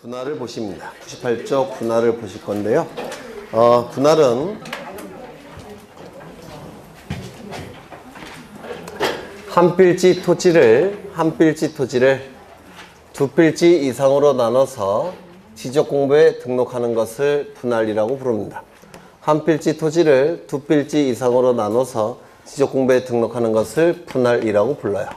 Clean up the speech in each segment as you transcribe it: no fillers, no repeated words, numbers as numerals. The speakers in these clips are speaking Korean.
분할을 보십니다. 98쪽 분할을 보실 건데요. 분할은 한 필지 토지를 두 필지 이상으로 나눠서 지적 공부에 등록하는 것을 분할이라고 부릅니다. 한 필지 토지를 두 필지 이상으로 나눠서 지적 공부에 등록하는 것을 분할이라고 불러요.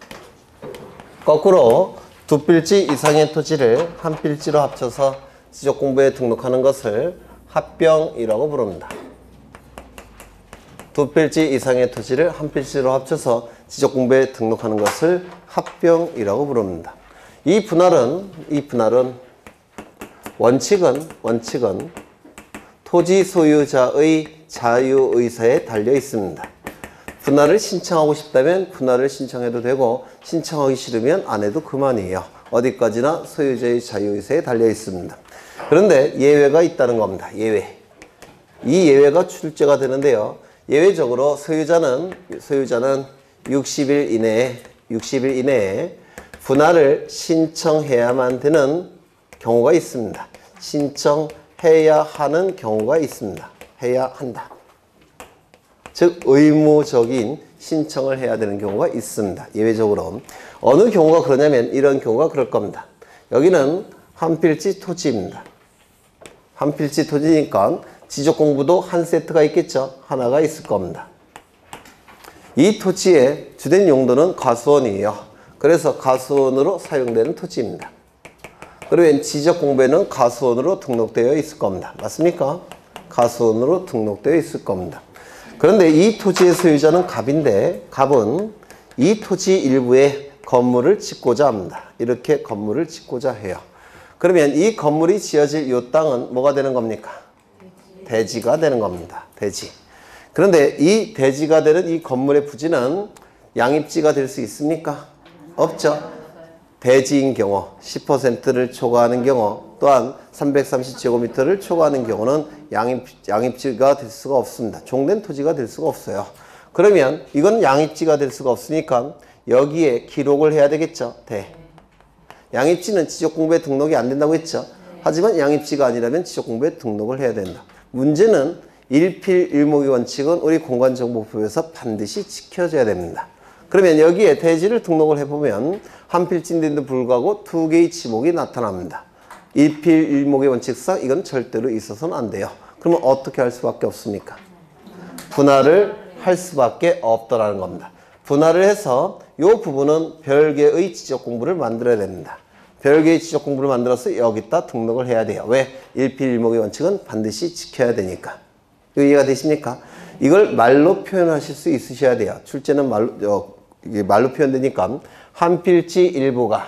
거꾸로 두 필지 이상의 토지를 한 필지로 합쳐서 지적 공부에 등록하는 것을 합병이라고 부릅니다. 두 필지 이상의 토지를 한 필지로 합쳐서 지적 공부에 등록하는 것을 합병이라고 부릅니다. 이 분할은 원칙은 토지 소유자의 자유의사에 달려 있습니다. 분할을 신청하고 싶다면 분할을 신청해도 되고 신청하기 싫으면 안 해도 그만이에요. 어디까지나 소유자의 자유의사에 달려 있습니다. 그런데 예외가 있다는 겁니다. 예외. 이 예외가 출제가 되는데요. 예외적으로 소유자는 60일 이내에 분할을 신청해야만 되는 경우가 있습니다. 신청해야 하는 경우가 있습니다. 해야 한다. 즉 의무적인 신청을 해야 되는 경우가 있습니다. 예외적으로. 어느 경우가 그러냐면 이런 경우가 그럴 겁니다. 여기는 한 필지 토지입니다. 한 필지 토지니까 지적 공부도 한 세트가 있겠죠. 하나가 있을 겁니다. 이 토지의 주된 용도는 가수원이에요. 그래서 가수원으로 사용되는 토지입니다. 그러면 지적 공부에는 가수원으로 등록되어 있을 겁니다. 맞습니까? 가수원으로 등록되어 있을 겁니다. 그런데 이 토지의 소유자는 갑인데 갑은 이 토지 일부에 건물을 짓고자 합니다. 이렇게 건물을 짓고자 해요. 그러면 이 건물이 지어질 이 땅은 뭐가 되는 겁니까? 대지가 되는 겁니다. 대지. 그런데 이 대지가 되는 이 건물의 부지는 양입지가 될 수 있습니까? 없죠. 대지인 경우 10%를 초과하는 경우 또한 330제곱미터를 초과하는 경우는 양입지가 될 수가 없습니다. 종된 토지가 될 수가 없어요. 그러면 이건 양입지가 될 수가 없으니까 여기에 기록을 해야 되겠죠. 양입지는 지적공부에 등록이 안 된다고 했죠. 하지만 양입지가 아니라면 지적공부에 등록을 해야 된다. 문제는 일필일목의 원칙은 우리 공간정보법에서 반드시 지켜져야 됩니다. 그러면 여기에 대지를 등록을 해보면 한 필지인데도 불구하고 두 개의 지목이 나타납니다. 일필일목의 원칙상 이건 절대로 있어서는 안 돼요. 그러면 어떻게 할 수밖에 없습니까? 분할을 할 수밖에 없더라는 겁니다. 분할을 해서 이 부분은 별개의 지적 공부를 만들어야 됩니다. 별개의 지적 공부를 만들어서 여기다 등록을 해야 돼요. 왜? 일필일목의 원칙은 반드시 지켜야 되니까. 이해가 되십니까? 이걸 말로 표현하실 수 있으셔야 돼요. 출제는 말로 표현되니까 한 필지 일부가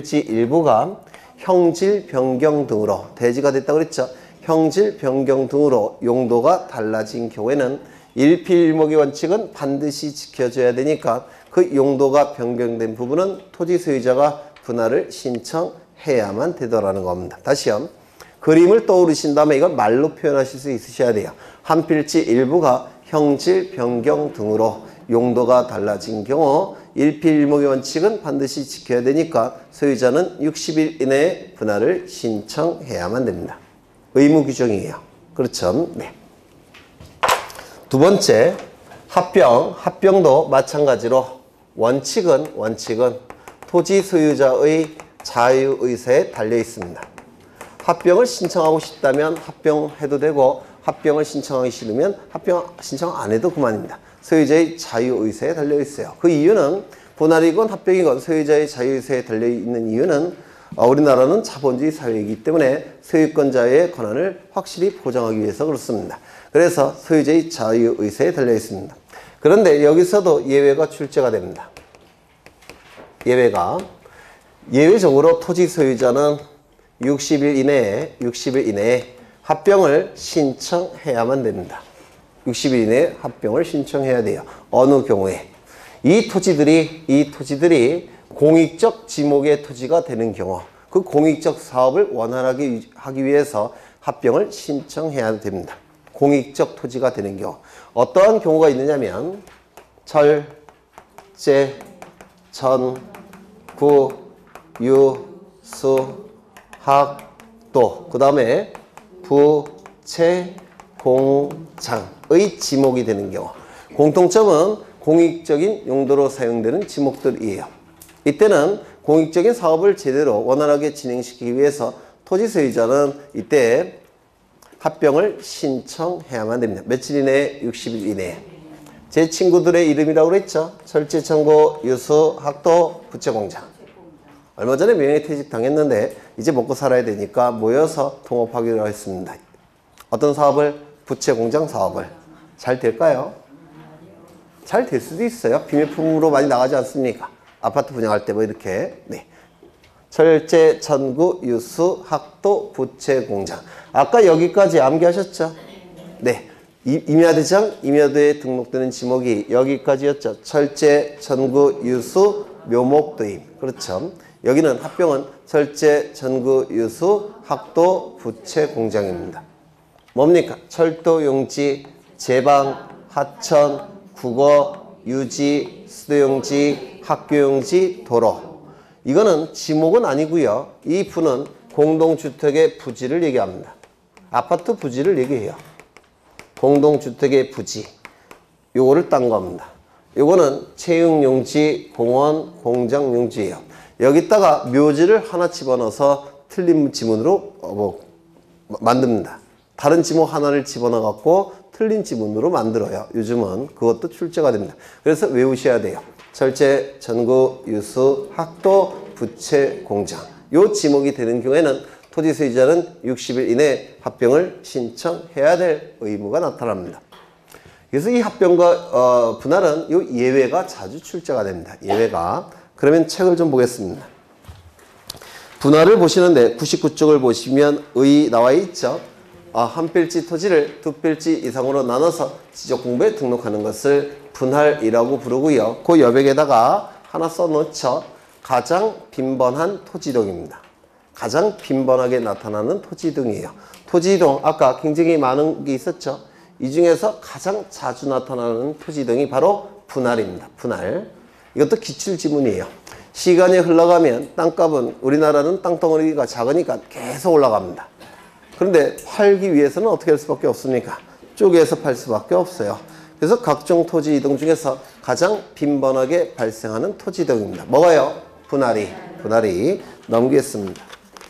형질 변경 등으로 대지가 됐다고 그랬죠. 형질 변경 등으로 용도가 달라진 경우에는 일필일목의 원칙은 반드시 지켜줘야 되니까 그 용도가 변경된 부분은 토지 소유자가 분할을 신청해야만 되더라는 겁니다. 다시요. 그림을 떠오르신 다음에 이걸 말로 표현하실 수 있으셔야 돼요. 한 필지 일부가 형질 변경 등으로 용도가 달라진 경우 일필일목의 원칙은 반드시 지켜야 되니까 소유자는 60일 이내에 분할을 신청해야만 됩니다. 의무 규정이에요. 그렇죠? 네. 두 번째, 합병도 마찬가지로 원칙은 토지 소유자의 자유의사에 달려 있습니다. 합병을 신청하고 싶다면 합병해도 되고 합병을 신청하기 싫으면 합병 신청 안 해도 그만입니다. 소유자의 자유의사에 달려 있어요. 그 이유는 분할이건 합병이건 소유자의 자유의사에 달려 있는 이유는 우리나라는 자본주의 사회이기 때문에 소유권자의 권한을 확실히 보장하기 위해서 그렇습니다. 그래서 소유자의 자유의사에 달려 있습니다. 그런데 여기서도 예외가 출제가 됩니다. 예외적으로 토지 소유자는 60일 이내에 합병을 신청해야만 됩니다. 60일 이내에 합병을 신청해야 돼요. 어느 경우에? 이 토지들이 공익적 지목의 토지가 되는 경우, 그 공익적 사업을 원활하게 하기 위해서 합병을 신청해야 됩니다. 공익적 토지가 되는 경우. 어떠한 경우가 있느냐면 철, 제, 전, 구, 유, 수, 학도, 그 다음에 부채, 공장의 지목이 되는 경우. 공통점은 공익적인 용도로 사용되는 지목들이에요. 이때는 공익적인 사업을 제대로 원활하게 진행시키기 위해서 토지 소유자는 이때 합병을 신청해야만 됩니다. 며칠 이내에? 60일 이내에. 제 친구들의 이름이라고 그랬죠. 철제, 청구, 유수, 학도, 부채공장. 얼마 전에 명예퇴직 당했는데 이제 먹고 살아야 되니까 모여서 통업하기로 했습니다. 어떤 사업을? 부채공장 사업을. 잘 될까요? 잘 될 수도 있어요. 비매품으로 많이 나가지 않습니까? 아파트 분양할 때 뭐 이렇게. 네. 철제, 천구, 유수, 학도, 부채공장. 아까 여기까지 암기하셨죠? 네. 임야대장, 임야도에 등록되는 지목이 여기까지였죠. 철제, 천구, 유수, 묘목도임. 그렇죠. 여기는 합병은 철제, 천구, 유수, 학도, 부채공장입니다. 뭡니까? 철도 용지, 제방, 하천, 국어, 유지, 수도용지, 학교용지, 도로. 이거는 지목은 아니고요. 이 부는 공동주택의 부지를 얘기합니다. 아파트 부지를 얘기해요. 공동주택의 부지. 요거를 딴 겁니다. 요거는 체육용지, 공원, 공장용지예요. 여기다가 묘지를 하나 집어넣어서 틀린 지문으로 만듭니다. 다른 지목 하나를 집어넣어 갖고 틀린 지문으로 만들어요. 요즘은 그것도 출제가 됩니다. 그래서 외우셔야 돼요. 철제, 천구, 유수, 학도, 부채, 공장. 요 지목이 되는 경우에는 토지 소유자는 60일 이내에 합병을 신청해야 될 의무가 나타납니다. 그래서 이 합병과 분할은 요 예외가 자주 출제가 됩니다. 예외가. 그러면 책을 좀 보겠습니다. 분할을 보시는데 99쪽을 보시면 의 나와 있죠. 한 필지 토지를 두 필지 이상으로 나눠서 지적공부에 등록하는 것을 분할이라고 부르고요. 그 여백에다가 하나 써놓죠. 가장 빈번한 토지이동입니다. 가장 빈번하게 나타나는 토지이동이에요. 토지이동 아까 굉장히 많은 게 있었죠. 이 중에서 가장 자주 나타나는 토지이동이 바로 분할입니다. 분할. 이것도 기출지문이에요. 시간이 흘러가면 땅값은 우리나라는 땅덩어리가 작으니까 계속 올라갑니다. 그런데 팔기 위해서는 어떻게 할 수밖에 없습니까? 쪼개서 팔 수밖에 없어요. 그래서 각종 토지 이동 중에서 가장 빈번하게 발생하는 토지 이동입니다. 뭐가요? 분할이 넘기겠습니다.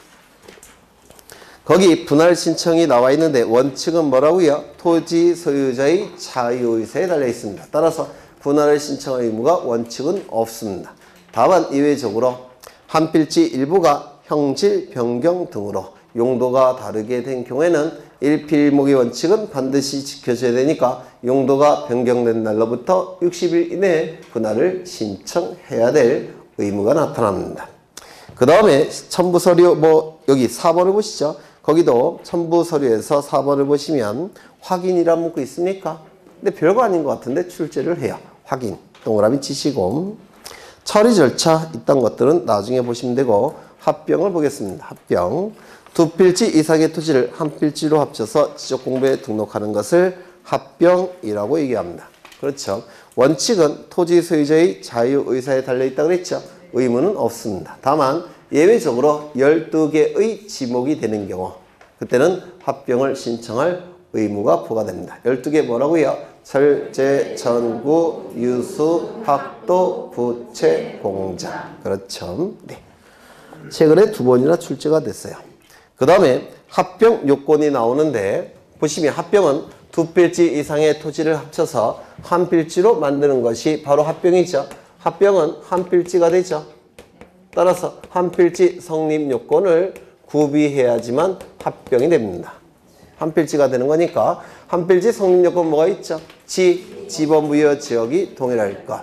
거기 분할 신청이 나와 있는데 원칙은 뭐라고요? 토지 소유자의 자유의사에 달려 있습니다. 따라서 분할을 신청할 의무가 원칙은 없습니다. 다만 이외적으로 한 필지 일부가 형질 변경 등으로 용도가 다르게 된 경우에는 일필일목의 원칙은 반드시 지켜져야 되니까 용도가 변경된 날로부터 60일 이내에 분할을 신청해야 될 의무가 나타납니다. 그 다음에 첨부서류 여기 4번을 보시죠. 거기도 첨부서류에서 4번을 보시면 확인이란 문구 있습니까? 근데 별거 아닌 것 같은데 출제를 해요. 확인. 동그라미 치시고 처리 절차 이딴 것들은 나중에 보시면 되고 합병을 보겠습니다. 합병. 두 필지 이상의 토지를 한 필지로 합쳐서 지적공부에 등록하는 것을 합병이라고 얘기합니다. 그렇죠. 원칙은 토지 소유자의 자유의사에 달려있다고 그랬죠. 의무는 없습니다. 다만 예외적으로 12개의 지목이 되는 경우 그때는 합병을 신청할 의무가 부과됩니다. 12개 뭐라고요? 철제, 천구, 유수, 학도, 부채, 공장. 그렇죠. 네. 최근에 2번이나 출제가 됐어요. 그 다음에 합병 요건이 나오는데 보시면 합병은 두 필지 이상의 토지를 합쳐서 한 필지로 만드는 것이 바로 합병이죠. 합병은 한 필지가 되죠. 따라서 한 필지 성립 요건을 구비해야지만 합병이 됩니다. 한 필지가 되는 거니까 한 필지 성립 요건 뭐가 있죠? 지번부여 지역이 동일할 것,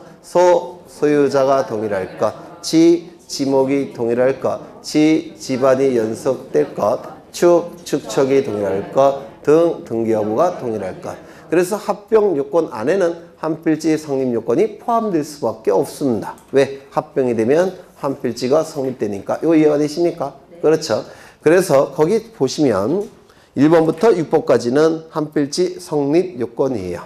소유자가 동일할 것, 지목이 동일할 것, 집안이 연속될 것, 축척이 동일할 것 등 등기 여부가 동일할 것. 그래서 합병 요건 안에는 한 필지 성립 요건이 포함될 수밖에 없습니다. 왜? 합병이 되면 한 필지가 성립되니까. 이거 이해가 되십니까? 그렇죠. 그래서 거기 보시면 1번부터 6번까지는 한 필지 성립 요건이에요.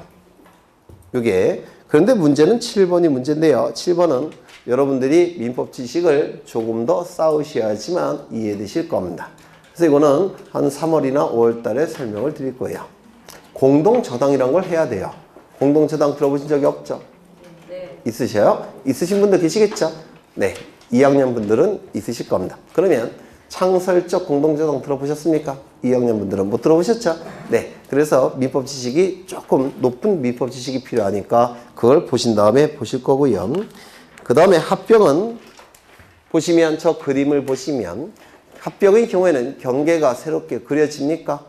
이게. 그런데 문제는 7번이 문제인데요. 7번은 여러분들이 민법 지식을 조금 더 쌓으셔야지만 이해되실 겁니다. 그래서 이거는 한 3월이나 5월 달에 설명을 드릴 거예요. 공동저당이란 걸 해야 돼요. 공동저당 들어보신 적이 없죠? 네. 있으셔요? 있으신 분들 계시겠죠? 네. 2학년 분들은 있으실 겁니다. 그러면 창설적 공동저당 들어보셨습니까? 2학년 분들은 못 들어보셨죠? 네. 그래서 민법 지식이 조금 높은 민법 지식이 필요하니까 그걸 보신 다음에 보실 거고요. 그 다음에 합병은 보시면 저 그림을 보시면 합병의 경우에는 경계가 새롭게 그려집니까?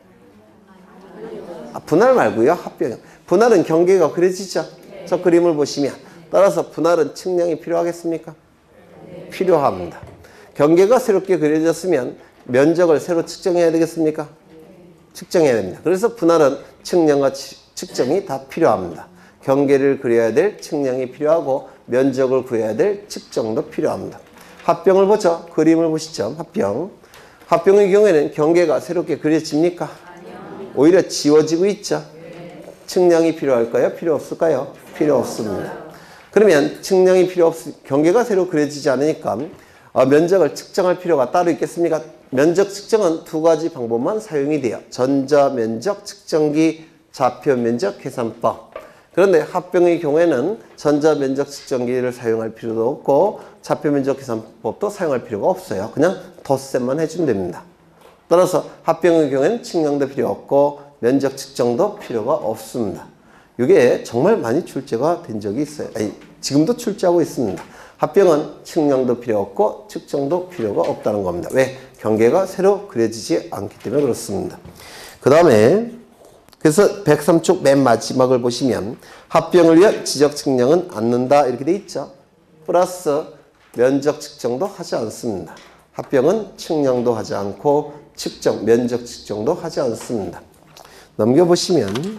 분할 말고요. 합병. 분할은 경계가 그려지죠? 저 그림을 보시면. 따라서 분할은 측량이 필요하겠습니까? 필요합니다. 경계가 새롭게 그려졌으면 면적을 새로 측정해야 되겠습니까? 측정해야 됩니다. 그래서 분할은 측량과 측정이 다 필요합니다. 경계를 그려야 될 측량이 필요하고 면적을 구해야 될 측정도 필요합니다. 합병을 보죠. 그림을 보시죠. 합병. 합병의 경우에는 경계가 새롭게 그려집니까? 오히려 지워지고 있죠. 측량이 필요할까요? 필요 없을까요? 필요 없습니다. 그러면 측량이 경계가 새로 그려지지 않으니까 면적을 측정할 필요가 따로 있겠습니까? 면적 측정은 두 가지 방법만 사용이 돼요. 전자면적 측정기, 좌표면적 계산법. 그런데 합병의 경우에는 전자면적 측정기를 사용할 필요도 없고 좌표면적 계산법도 사용할 필요가 없어요. 그냥 덧셈만 해주면 됩니다. 따라서 합병의 경우에는 측량도 필요 없고 면적 측정도 필요가 없습니다. 이게 정말 많이 출제가 된 적이 있어요. 아니, 지금도 출제하고 있습니다. 합병은 측량도 필요 없고 측정도 필요가 없다는 겁니다. 왜? 경계가 새로 그려지지 않기 때문에 그렇습니다. 그 다음에 그래서 103쪽 맨 마지막을 보시면 합병을 위한 지적 측량은 않는다 이렇게 돼 있죠. 플러스 면적 측정도 하지 않습니다. 합병은 측량도 하지 않고 면적 측정도 하지 않습니다. 넘겨보시면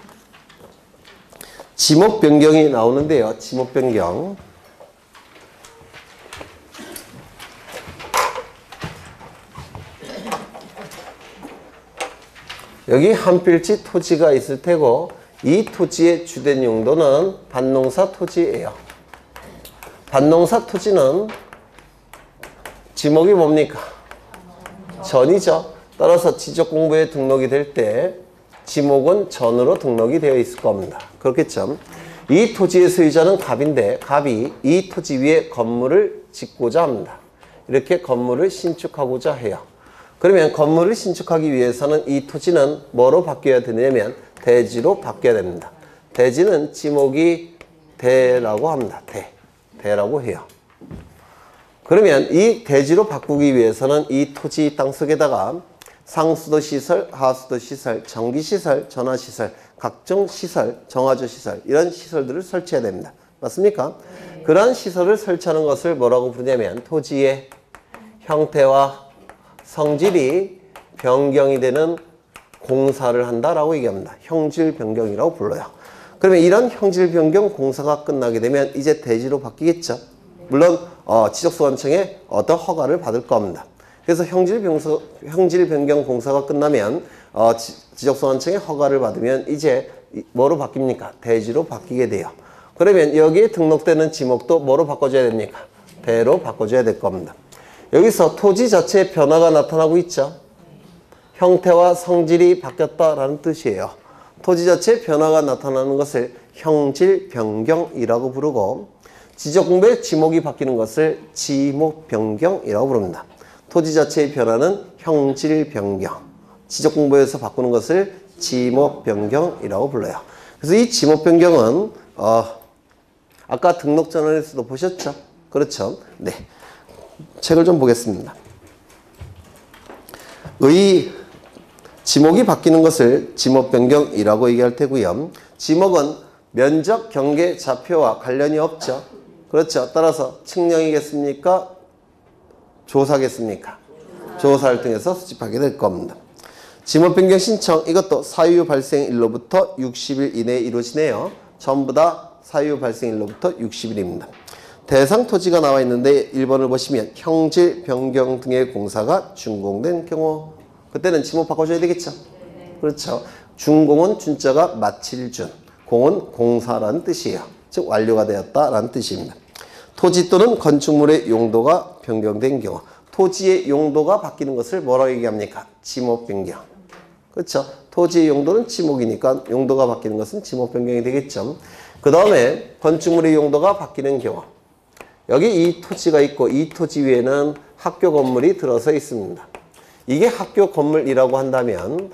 지목 변경이 나오는데요. 지목 변경. 여기 한 필지 토지가 있을 테고 이 토지의 주된 용도는 밭농사 토지예요. 밭농사 토지는 지목이 뭡니까? 전이죠. 따라서 지적공부에 등록이 될 때 지목은 전으로 등록이 되어 있을 겁니다. 그렇겠죠. 이 토지의 소유자는 갑인데 갑이 이 토지 위에 건물을 짓고자 합니다. 이렇게 건물을 신축하고자 해요. 그러면 건물을 신축하기 위해서는 이 토지는 뭐로 바뀌어야 되냐면 대지로 바뀌어야 됩니다. 대지는 지목이 대라고 합니다. 대라고 해요. 그러면 이 대지로 바꾸기 위해서는 이 토지 땅속에다가 상수도 시설, 하수도 시설, 전기 시설, 전화 시설, 각종 시설, 정화조 시설 이런 시설들을 설치해야 됩니다. 맞습니까? 그러한 시설을 설치하는 것을 뭐라고 부르냐면 토지의 형태와 성질이 변경이 되는 공사를 한다라고 얘기합니다. 형질 변경이라고 불러요. 그러면 이런 형질 변경 공사가 끝나게 되면 이제 대지로 바뀌겠죠. 물론 지적소관청에 어떤 허가를 받을 겁니다. 그래서 형질 변경 공사가 끝나면 지적소관청의 허가를 받으면 이제 뭐로 바뀝니까? 대지로 바뀌게 돼요. 그러면 여기에 등록되는 지목도 뭐로 바꿔줘야 됩니까? 대로 바꿔줘야 될 겁니다. 여기서 토지 자체의 변화가 나타나고 있죠. 형태와 성질이 바뀌었다라는 뜻이에요. 토지 자체의 변화가 나타나는 것을 형질 변경이라고 부르고 지적공부의 지목이 바뀌는 것을 지목 변경이라고 부릅니다. 토지 자체의 변화는 형질 변경, 지적공부에서 바꾸는 것을 지목 변경이라고 불러요. 그래서 이 지목 변경은 아까 등록 전환에서도 보셨죠? 그렇죠? 네. 책을 좀 보겠습니다. 지목이 바뀌는 것을 지목 변경이라고 얘기할 테고요. 지목은 면적, 경계, 좌표와 관련이 없죠. 그렇죠. 따라서 측량이겠습니까? 조사겠습니까? 조사를 통해서 수집하게 될 겁니다. 지목 변경 신청 이것도 사유 발생일로부터 60일 이내에 이루어지네요. 전부 다 사유 발생일로부터 60일입니다. 대상 토지가 나와 있는데 1번을 보시면 형질 변경 등의 공사가 준공된 경우 그때는 지목 바꿔줘야 되겠죠. 그렇죠. 준공은 준자가 마칠 준, 공은 공사라는 뜻이에요. 즉 완료가 되었다라는 뜻입니다. 토지 또는 건축물의 용도가 변경된 경우 토지의 용도가 바뀌는 것을 뭐라고 얘기합니까? 지목 변경. 그렇죠? 토지의 용도는 지목이니까 용도가 바뀌는 것은 지목 변경이 되겠죠. 그 다음에 건축물의 용도가 바뀌는 경우. 여기 이 토지가 있고 이 토지 위에는 학교 건물이 들어서 있습니다. 이게 학교 건물이라고 한다면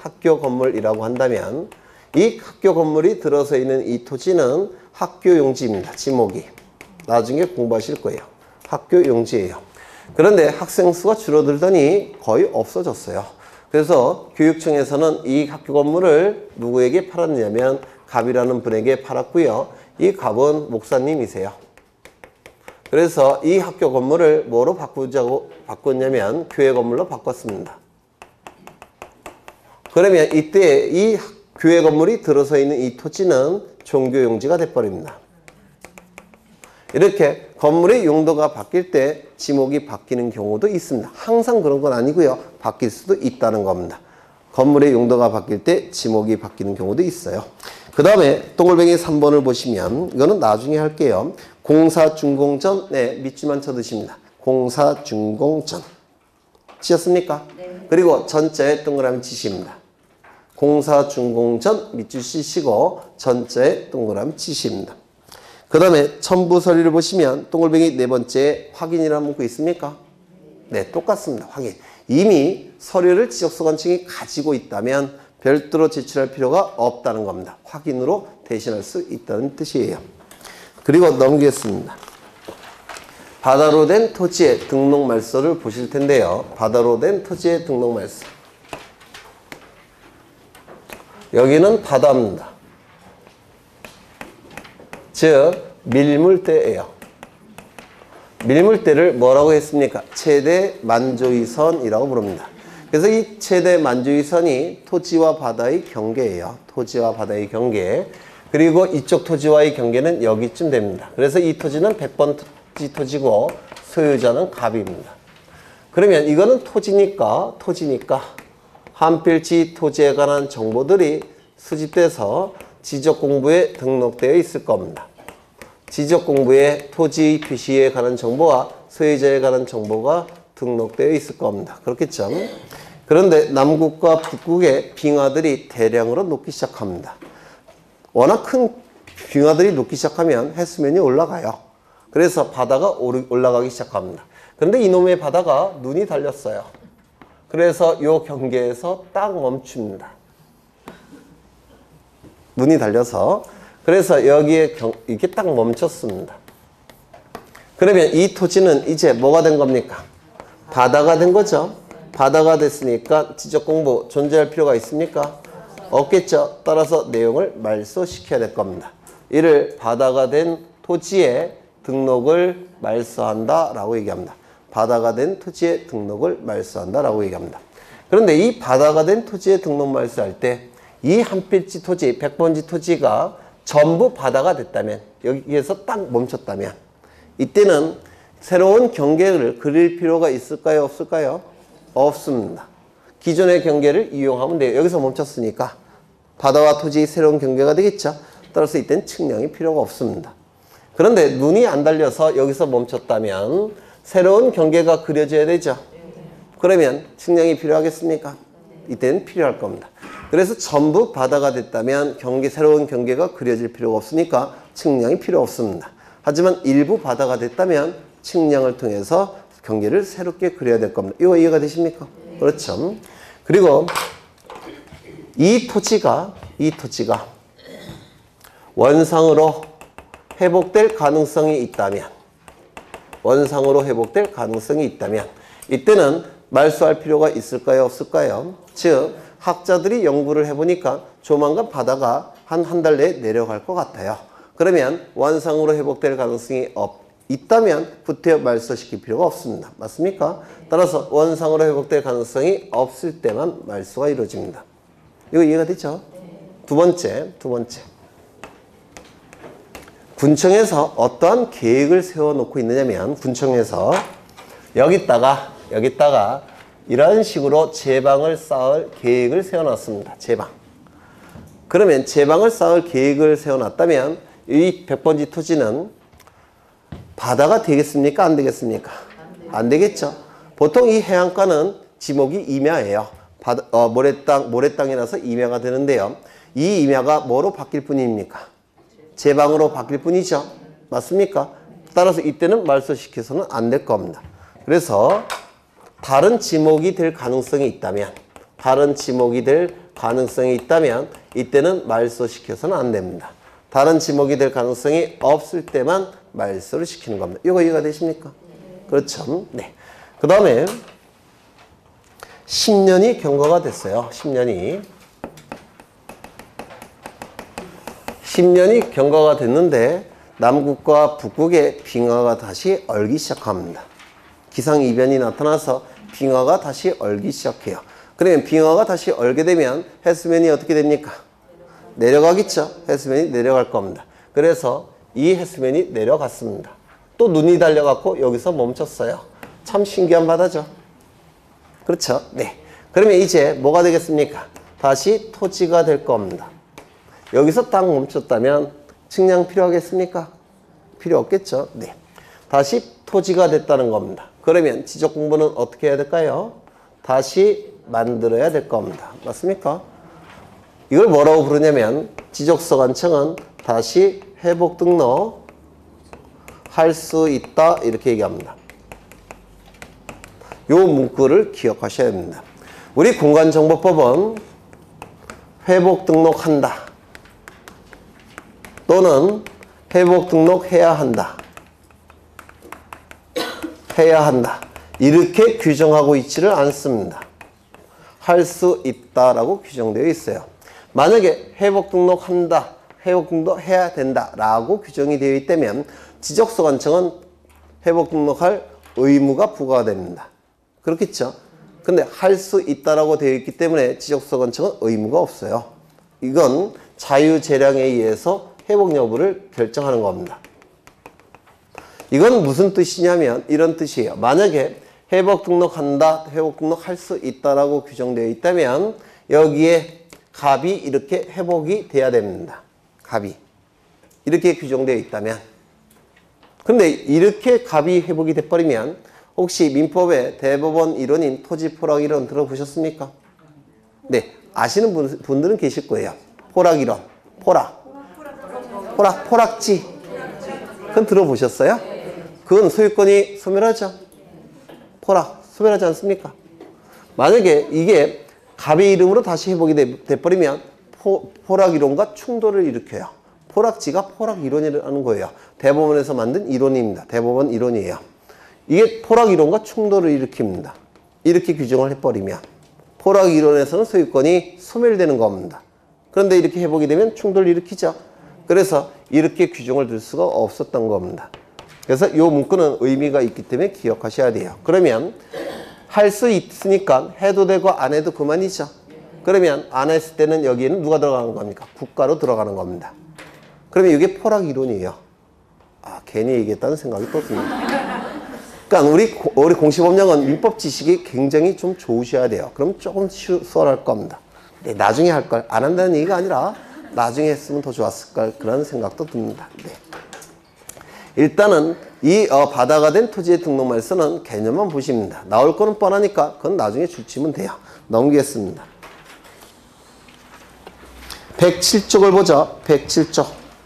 이 학교 건물이 들어서 있는 이 토지는 학교 용지입니다. 지목이. 나중에 공부하실 거예요. 학교 용지예요. 그런데 학생 수가 줄어들더니 거의 없어졌어요. 그래서 교육청에서는 이 학교 건물을 누구에게 팔았냐면 갑이라는 분에게 팔았고요. 이 갑은 목사님이세요. 그래서 이 학교 건물을 뭐로 바꿨냐면 교회 건물로 바꿨습니다. 그러면 이때 이 교회 건물이 들어서 있는 이 토지는 종교용지가 돼버립니다. 이렇게 건물의 용도가 바뀔 때 지목이 바뀌는 경우도 있습니다. 항상 그런 건 아니고요. 바뀔 수도 있다는 겁니다. 건물의 용도가 바뀔 때 지목이 바뀌는 경우도 있어요. 그 다음에 동글뱅이 3번을 보시면 이거는 나중에 할게요. 공사준공전. 네, 밑줄만 쳐두십니다. 공사준공전. 치셨습니까? 네. 그리고 전자에 동그라미 치십니다. 공사준공전 밑줄 치시고 전자에 동그라미 치십니다. 그 다음에 첨부 서류를 보시면 동글뱅이 네 번째 확인이라는 문구 있습니까? 네, 똑같습니다. 확인. 이미 서류를 지적소관청이 가지고 있다면 별도로 제출할 필요가 없다는 겁니다. 확인으로 대신할 수 있다는 뜻이에요. 그리고 넘기겠습니다. 바다로 된 토지의 등록 말서를 보실 텐데요. 바다로 된 토지의 등록 말서. 여기는 바다입니다. 즉 밀물대예요. 밀물대를 뭐라고 했습니까? 최대 만조위선이라고 부릅니다. 그래서 이 최대 만조위선이 토지와 바다의 경계예요. 토지와 바다의 경계. 그리고 이쪽 토지와의 경계는 여기쯤 됩니다. 그래서 이 토지는 100번 토지고 소유자는 갑입니다. 그러면 이거는 토지니까 한필지 토지에 관한 정보들이 수집돼서 지적공부에 등록되어 있을 겁니다. 지적공부에 토지 표시에 관한 정보와 소유자에 관한 정보가 등록되어 있을 겁니다. 그렇겠죠? 그런데 남국과 북국의 빙하들이 대량으로 녹기 시작합니다. 워낙 큰 빙하들이 녹기 시작하면 해수면이 올라가요. 그래서 바다가 올라가기 시작합니다. 그런데 이놈의 바다가 눈이 달렸어요. 그래서 이 경계에서 딱 멈춥니다. 눈이 달려서. 그래서 여기에 이게 딱 멈췄습니다. 그러면 이 토지는 이제 뭐가 된 겁니까? 바다가 된 거죠. 바다가 됐으니까 지적공부 존재할 필요가 있습니까? 없겠죠. 따라서 내용을 말소시켜야 될 겁니다. 이를 바다가 된 토지에 등록을 말소한다 라고 얘기합니다. 바다가 된 토지에 등록을 말소한다 라고 얘기합니다. 그런데 이 바다가 된 토지에 등록 말소할 때 이 한필지 토지, 100번지 토지가 전부 바다가 됐다면, 여기에서 딱 멈췄다면, 이때는 새로운 경계를 그릴 필요가 있을까요? 없을까요? 없습니다. 기존의 경계를 이용하면 돼요. 여기서 멈췄으니까 바다와 토지의 새로운 경계가 되겠죠. 따라서 이때는 측량이 필요가 없습니다. 그런데 눈이 안 달려서 여기서 멈췄다면 새로운 경계가 그려져야 되죠. 그러면 측량이 필요하겠습니까? 이때는 필요할 겁니다. 그래서 전부 바다가 됐다면 새로운 경계가 그려질 필요가 없으니까 측량이 필요 없습니다. 하지만 일부 바다가 됐다면 측량을 통해서 경계를 새롭게 그려야 될 겁니다. 이거 이해가 되십니까? 그렇죠. 그리고 이 토지가 원상으로 회복될 가능성이 있다면 이때는 말소할 필요가 있을까요? 없을까요? 즉 학자들이 연구를 해보니까 조만간 바다가 한 달 내에 내려갈 것 같아요. 그러면 원상으로 회복될 가능성이 있다면 구태여 말소시킬 필요가 없습니다. 맞습니까? 따라서 원상으로 회복될 가능성이 없을 때만 말소가 이루어집니다. 이거 이해가 되죠? 두 번째. 군청에서 어떠한 계획을 세워놓고 있느냐면 군청에서 여기다가 이런 식으로 제방을 쌓을 계획을 세워놨습니다. 제방. 그러면 제방을 쌓을 계획을 세워놨다면 이 100번지 토지는 바다가 되겠습니까? 안 되겠습니까? 안 되겠죠. 보통 이 해안가는 지목이 임야예요. 모래땅이라서 임야가 되는데요. 이 임야가 뭐로 바뀔 뿐입니까? 제방으로 바뀔 뿐이죠. 맞습니까? 따라서 이때는 말소시켜서는 안 될 겁니다. 그래서 다른 지목이 될 가능성이 있다면 이때는 말소시켜서는 안 됩니다. 다른 지목이 될 가능성이 없을 때만 말소를 시키는 겁니다. 이거 이해가 되십니까? 그렇죠. 네. 그 다음에 10년이 경과가 됐어요. 10년이 경과가 됐는데 남국과 북국의 빙하가 다시 얼기 시작합니다. 기상이변이 나타나서 빙하가 다시 얼기 시작해요. 그러면 빙하가 다시 얼게 되면 해수면이 어떻게 됩니까? 내려가겠죠. 해수면이 내려갈 겁니다. 그래서 이 해수면이 내려갔습니다. 또 눈이 달려갖고 여기서 멈췄어요. 참 신기한 바다죠. 그렇죠. 네. 그러면 이제 뭐가 되겠습니까? 다시 토지가 될 겁니다. 여기서 딱 멈췄다면 측량 필요하겠습니까? 필요 없겠죠. 네. 다시 토지가 됐다는 겁니다. 그러면 지적 공부는 어떻게 해야 될까요? 다시 만들어야 될 겁니다. 맞습니까? 이걸 뭐라고 부르냐면 지적서관청은 다시 회복 등록 할 수 있다 이렇게 얘기합니다. 요 문구를 기억하셔야 됩니다. 우리 공간정보법은 회복 등록한다 또는 회복 등록해야 한다 이렇게 규정하고 있지를 않습니다. 할 수 있다라고 규정되어 있어요. 만약에 회복 등록한다, 회복 등록해야 된다 라고 규정이 되어 있다면 지적서관청은 회복 등록할 의무가 부과됩니다. 그렇겠죠? 근데 할 수 있다라고 되어 있기 때문에 지적서관청은 의무가 없어요. 이건 자유재량에 의해서 회복 여부를 결정하는 겁니다. 이건 무슨 뜻이냐면 이런 뜻이에요. 만약에 회복 등록한다, 회복 등록할 수 있다라고 규정되어 있다면 여기에 갑이 이렇게 회복이 돼야 됩니다. 갑이 이렇게 규정되어 있다면. 근데 이렇게 갑이 회복이 돼버리면 혹시 민법의 대법원 이론인 토지포락 이론 들어보셨습니까? 네, 아시는 분들은 계실 거예요. 포락 이론, 포락지. 그건 들어보셨어요? 그건 소유권이 소멸하죠. 소멸하지 않습니까? 만약에 이게 갑의 이름으로 다시 회복이 돼버리면 포락 이론과 충돌을 일으켜요. 포락지가 포락 이론이라는 거예요. 대법원에서 만든 이론입니다. 대법원 이론이에요. 이게 포락 이론과 충돌을 일으킵니다. 이렇게 규정을 해버리면 포락 이론에서는 소유권이 소멸되는 겁니다. 그런데 이렇게 회복이 되면 충돌을 일으키죠. 그래서 이렇게 규정을 둘 수가 없었던 겁니다. 그래서 이 문구는 의미가 있기 때문에 기억하셔야 돼요. 그러면 할 수 있으니까 해도 되고 안 해도 그만이죠. 그러면 안 했을 때는 여기에는 누가 들어가는 겁니까? 국가로 들어가는 겁니다. 그러면 이게 포락 이론이에요. 괜히 얘기했다는 생각이 또 듭니다. 그러니까 우리 공시법령은 민법 지식이 굉장히 좀 좋으셔야 돼요. 그럼 조금 수월할 겁니다. 네, 나중에 할 걸 안 한다는 얘기가 아니라 나중에 했으면 더 좋았을 걸 그런 생각도 듭니다. 네. 일단은 이 바다가 된 토지의 등록말서는 개념만 보십니다. 나올 거는 뻔하니까 그건 나중에 줄치면 돼요. 넘기겠습니다. 107쪽을 보죠. 107쪽.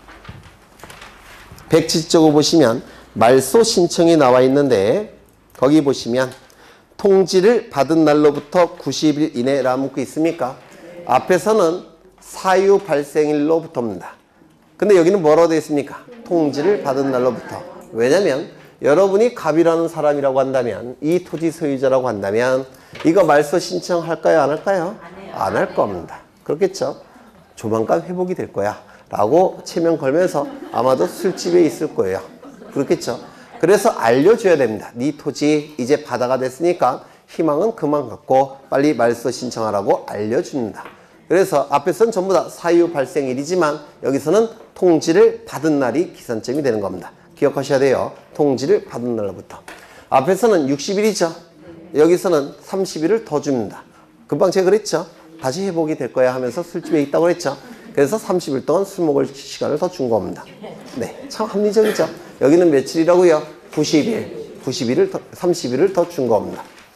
107쪽을 보시면 말소 신청이 나와 있는데 거기 보시면 통지를 받은 날로부터 90일 이내라는 문구 있습니까? 앞에서는 사유 발생일로부터입니다. 근데 여기는 뭐라고 되어 있습니까? 통지를 받은 날로부터. 왜냐면 여러분이 갑이라는 사람이라고 한다면 이 토지 소유자라고 한다면 이거 말소 신청할까요? 안 할까요? 안 할 겁니다. 그렇겠죠? 조만간 회복이 될 거야 라고 체면 걸면서 아마도 술집에 있을 거예요. 그렇겠죠? 그래서 알려줘야 됩니다. 네 토지 이제 바다가 됐으니까 희망은 그만 갖고 빨리 말소 신청하라고 알려줍니다. 그래서 앞에서는 전부 다 사유 발생일이지만 여기서는 통지를 받은 날이 기산점이 되는 겁니다. 기억하셔야 돼요. 통지를 받은 날로부터. 앞에서는 60일이죠. 여기서는 30일을 더 줍니다. 금방 제가 그랬죠. 다시 회복이 될 거야 하면서 술집에 있다고 그랬죠. 그래서 30일 동안 술 먹을 시간을 더 준 겁니다. 네, 참 합리적이죠. 여기는 며칠이라고요? 90일. 30일을 더 준 겁니다.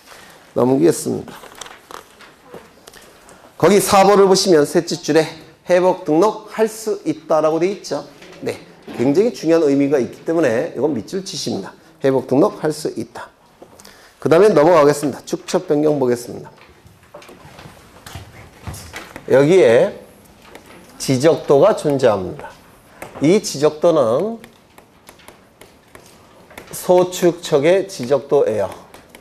넘기겠습니다. 거기 4번을 보시면 셋째 줄에 회복 등록할 수 있다라고 되어 있죠. 네, 굉장히 중요한 의미가 있기 때문에 이건 밑줄 치십니다. 회복 등록할 수 있다. 그 다음에 넘어가겠습니다. 축척 변경 보겠습니다. 여기에 지적도가 존재합니다. 이 지적도는 소축척의 지적도예요.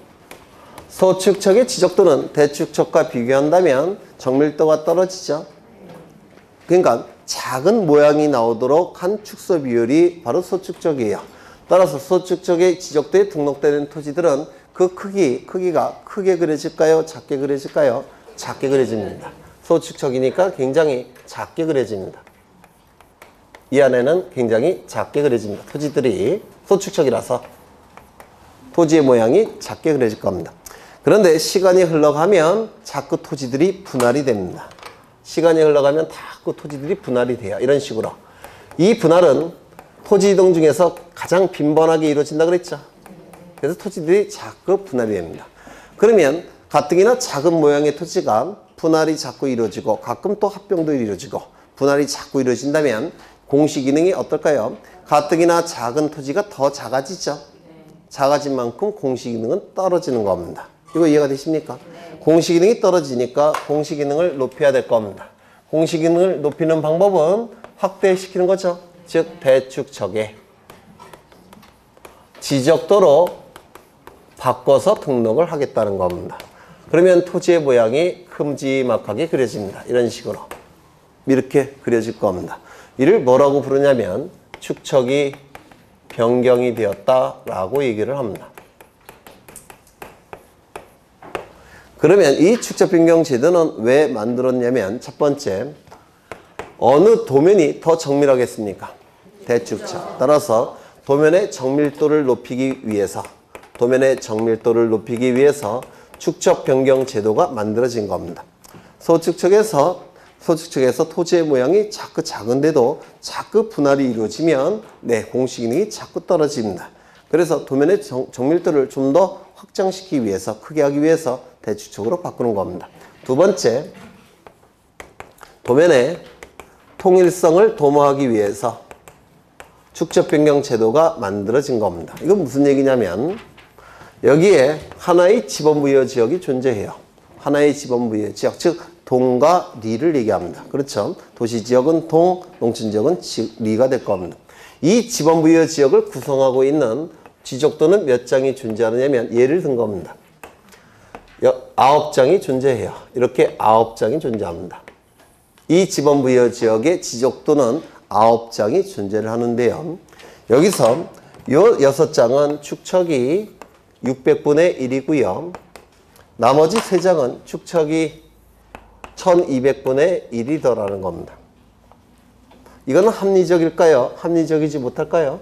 소축척의 지적도는 대축척과 비교한다면 정밀도가 떨어지죠. 그러니까 작은 모양이 나오도록 한 축소 비율이 바로 소축척이에요. 따라서 소축척의 지적도에 등록되는 토지들은 그 크기가 크게 그려질까요? 작게 그려질까요? 작게 그려집니다. 소축척이니까 굉장히 작게 그려집니다. 이 안에는 굉장히 작게 그려집니다. 토지들이 소축척이라서 토지의 모양이 작게 그려질 겁니다. 그런데 시간이 흘러가면 자꾸 토지들이 분할이 됩니다. 시간이 흘러가면 자꾸 토지들이 분할이 돼요. 이런 식으로. 이 분할은 토지 이동 중에서 가장 빈번하게 이루어진다 그랬죠. 그래서 토지들이 자꾸 분할이 됩니다. 그러면 가뜩이나 작은 모양의 토지가 분할이 자꾸 이루어지고 가끔 또 합병도 이루어지고 분할이 자꾸 이루어진다면 공시기능이 어떨까요? 가뜩이나 작은 토지가 더 작아지죠. 작아진 만큼 공시기능은 떨어지는 겁니다. 이거 이해가 되십니까? 공시기능이 떨어지니까 공시기능을 높여야 될 겁니다. 공시기능을 높이는 방법은 확대시키는 거죠. 즉 대축척의 지적도로 바꿔서 등록을 하겠다는 겁니다. 그러면 토지의 모양이 큼지막하게 그려집니다. 이런 식으로 이렇게 그려질 겁니다. 이를 뭐라고 부르냐면 축척이 변경이 되었다라고 얘기를 합니다. 그러면 이 축척 변경 제도는 왜 만들었냐면 첫 번째, 어느 도면이 더 정밀하겠습니까? 대축척. 따라서 도면의 정밀도를 높이기 위해서 축척 변경 제도가 만들어진 겁니다. 소축척에서 토지의 모양이 자꾸 작은데도 자꾸 분할이 이루어지면 공시기능이 자꾸 떨어집니다. 그래서 도면의 정밀도를 좀 더 확장시키기 위해서, 크게 하기 위해서 대축척으로 바꾸는 겁니다. 두 번째, 도면의 통일성을 도모하기 위해서 축척 변경 제도가 만들어진 겁니다. 이건 무슨 얘기냐면 여기에 하나의 지번부여 지역이 존재해요. 하나의 지번부여 지역, 즉 동과 리를 얘기합니다. 그렇죠? 도시지역은 동, 농촌지역은 리가 될 겁니다. 이 지번부여 지역을 구성하고 있는 지적도는 몇 장이 존재하느냐면 예를 든 겁니다. 9장이 존재해요. 이렇게 9장이 존재합니다. 이 지번부여 지역의 지적도는 9장이 존재를 하는데요. 여기서 요 6장은 축척이 600분의 1이고요. 나머지 3장은 축척이 1200분의 1이더라는 겁니다. 이거는 합리적일까요? 합리적이지 못할까요?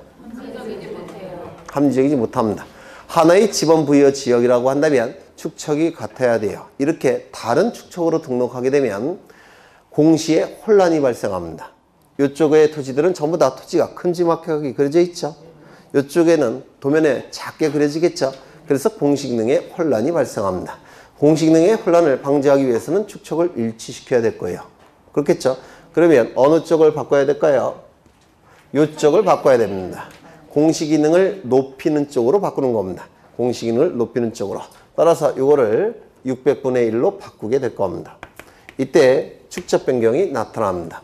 합리적이지 못합니다. 하나의 지번부여 지역이라고 한다면 축척이 같아야 돼요. 이렇게 다른 축척으로 등록하게 되면 공시에 혼란이 발생합니다. 이쪽의 토지들은 전부 다 토지가 큼지막하게 그려져 있죠. 이쪽에는 도면에 작게 그려지겠죠. 그래서 공시기능에 혼란이 발생합니다. 공시기능의 혼란을 방지하기 위해서는 축척을 일치시켜야 될 거예요. 그렇겠죠? 그러면 어느 쪽을 바꿔야 될까요? 이쪽을 바꿔야 됩니다. 공시기능을 높이는 쪽으로 바꾸는 겁니다. 공시기능을 높이는 쪽으로. 따라서 이거를 600분의 1로 바꾸게 될 겁니다. 이때 축척 변경이 나타납니다.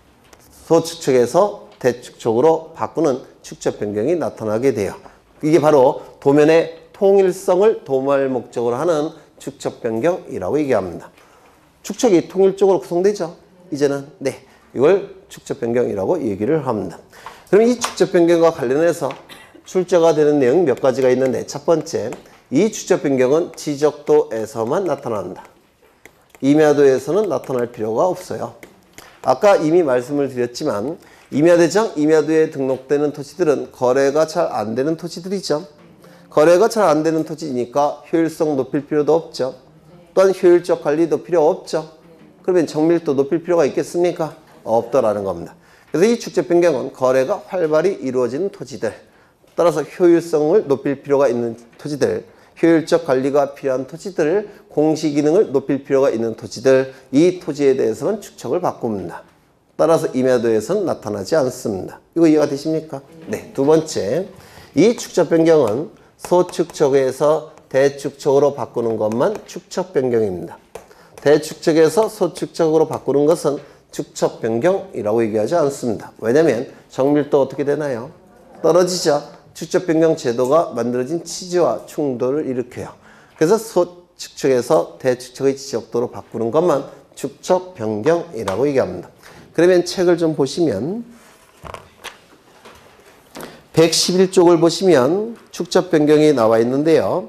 소축척에서 대축척으로 바꾸는 축척 변경이 나타나게 돼요. 이게 바로 도면의 통일성을 도모할 목적으로 하는 축척 변경이라고 얘기합니다. 축척이 통일적으로 구성되죠. 이제는 이걸 축척 변경이라고 얘기를 합니다. 그럼 이 축척 변경과 관련해서 출제가 되는 내용 몇 가지가 있는데, 첫 번째, 이 축척 변경은 지적도에서만 나타난다. 임야도에서는 나타날 필요가 없어요. 아까 이미 말씀을 드렸지만 임야대장, 임야도에 등록되는 토지들은 거래가 잘 안 되는 토지들이죠. 거래가 잘 안 되는 토지니까 효율성 높일 필요도 없죠. 또한 효율적 관리도 필요 없죠. 그러면 정밀도 높일 필요가 있겠습니까? 없다라는 겁니다. 그래서 이 축척 변경은 거래가 활발히 이루어지는 토지들, 따라서 효율성을 높일 필요가 있는 토지들, 효율적 관리가 필요한 토지들, 공시 기능을 높일 필요가 있는 토지들, 이 토지에 대해서는 축척을 바꿉니다. 따라서 임야도에서는 나타나지 않습니다. 이거 이해가 되십니까? 네. 두 번째, 이 축척 변경은 소축척에서 대축척으로 바꾸는 것만 축척 변경입니다. 대축척에서 소축척으로 바꾸는 것은 축척 변경이라고 얘기하지 않습니다. 왜냐하면 정밀도 어떻게 되나요? 떨어지죠. 축척 변경 제도가 만들어진 취지와 충돌을 일으켜요. 그래서 소축척에서 대축척의 지적도로 바꾸는 것만 축척 변경이라고 얘기합니다. 그러면 책을 좀 보시면 111쪽을 보시면 축척 변경이 나와 있는데요.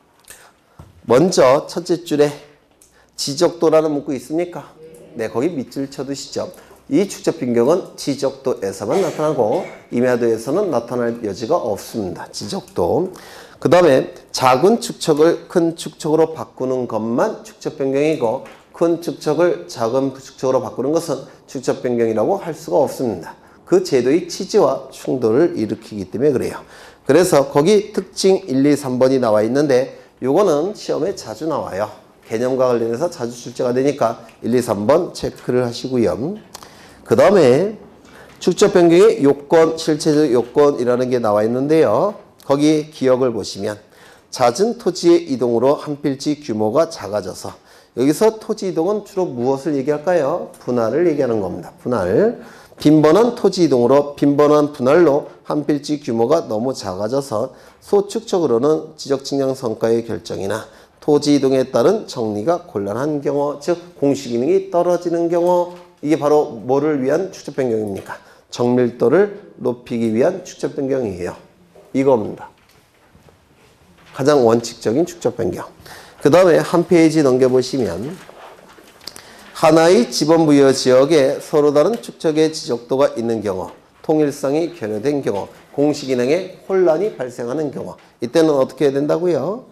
먼저 첫째 줄에 지적도라는 문구 있습니까? 네, 거기 밑줄 쳐두시죠. 이 축척 변경은 지적도에서만 나타나고 임야도에서는 나타날 여지가 없습니다. 지적도. 그 다음에 작은 축척을 큰 축척으로 바꾸는 것만 축척 변경이고 큰 축척을 작은 축척으로 바꾸는 것은 축척 변경이라고 할 수가 없습니다. 그 제도의 취지와 충돌을 일으키기 때문에 그래요. 그래서 거기 특징 1, 2, 3번이 나와 있는데 요거는 시험에 자주 나와요. 개념과 관련해서 자주 출제가 되니까 1, 2, 3번 체크를 하시고요. 그 다음에 축척 변경의 요건, 실체적 요건이라는 게 나와 있는데요. 거기 기억을 보시면 잦은 토지의 이동으로 한 필지 규모가 작아져서 여기서 토지 이동은 주로 무엇을 얘기할까요? 분할을 얘기하는 겁니다. 분할. 빈번한 토지 이동으로 빈번한 분할로 한 필지 규모가 너무 작아져서 소축척으로는 지적 측량 성과의 결정이나 토지 이동에 따른 정리가 곤란한 경우, 즉 공시 기능이 떨어지는 경우, 이게 바로 뭐를 위한 축척 변경입니까? 정밀도를 높이기 위한 축척 변경이에요. 이겁니다. 가장 원칙적인 축척 변경. 그 다음에 한 페이지 넘겨보시면 하나의 지번부여 지역에 서로 다른 축척의 지적도가 있는 경우, 통일성이 결여된 경우, 공시 기능에 혼란이 발생하는 경우, 이때는 어떻게 해야 된다고요?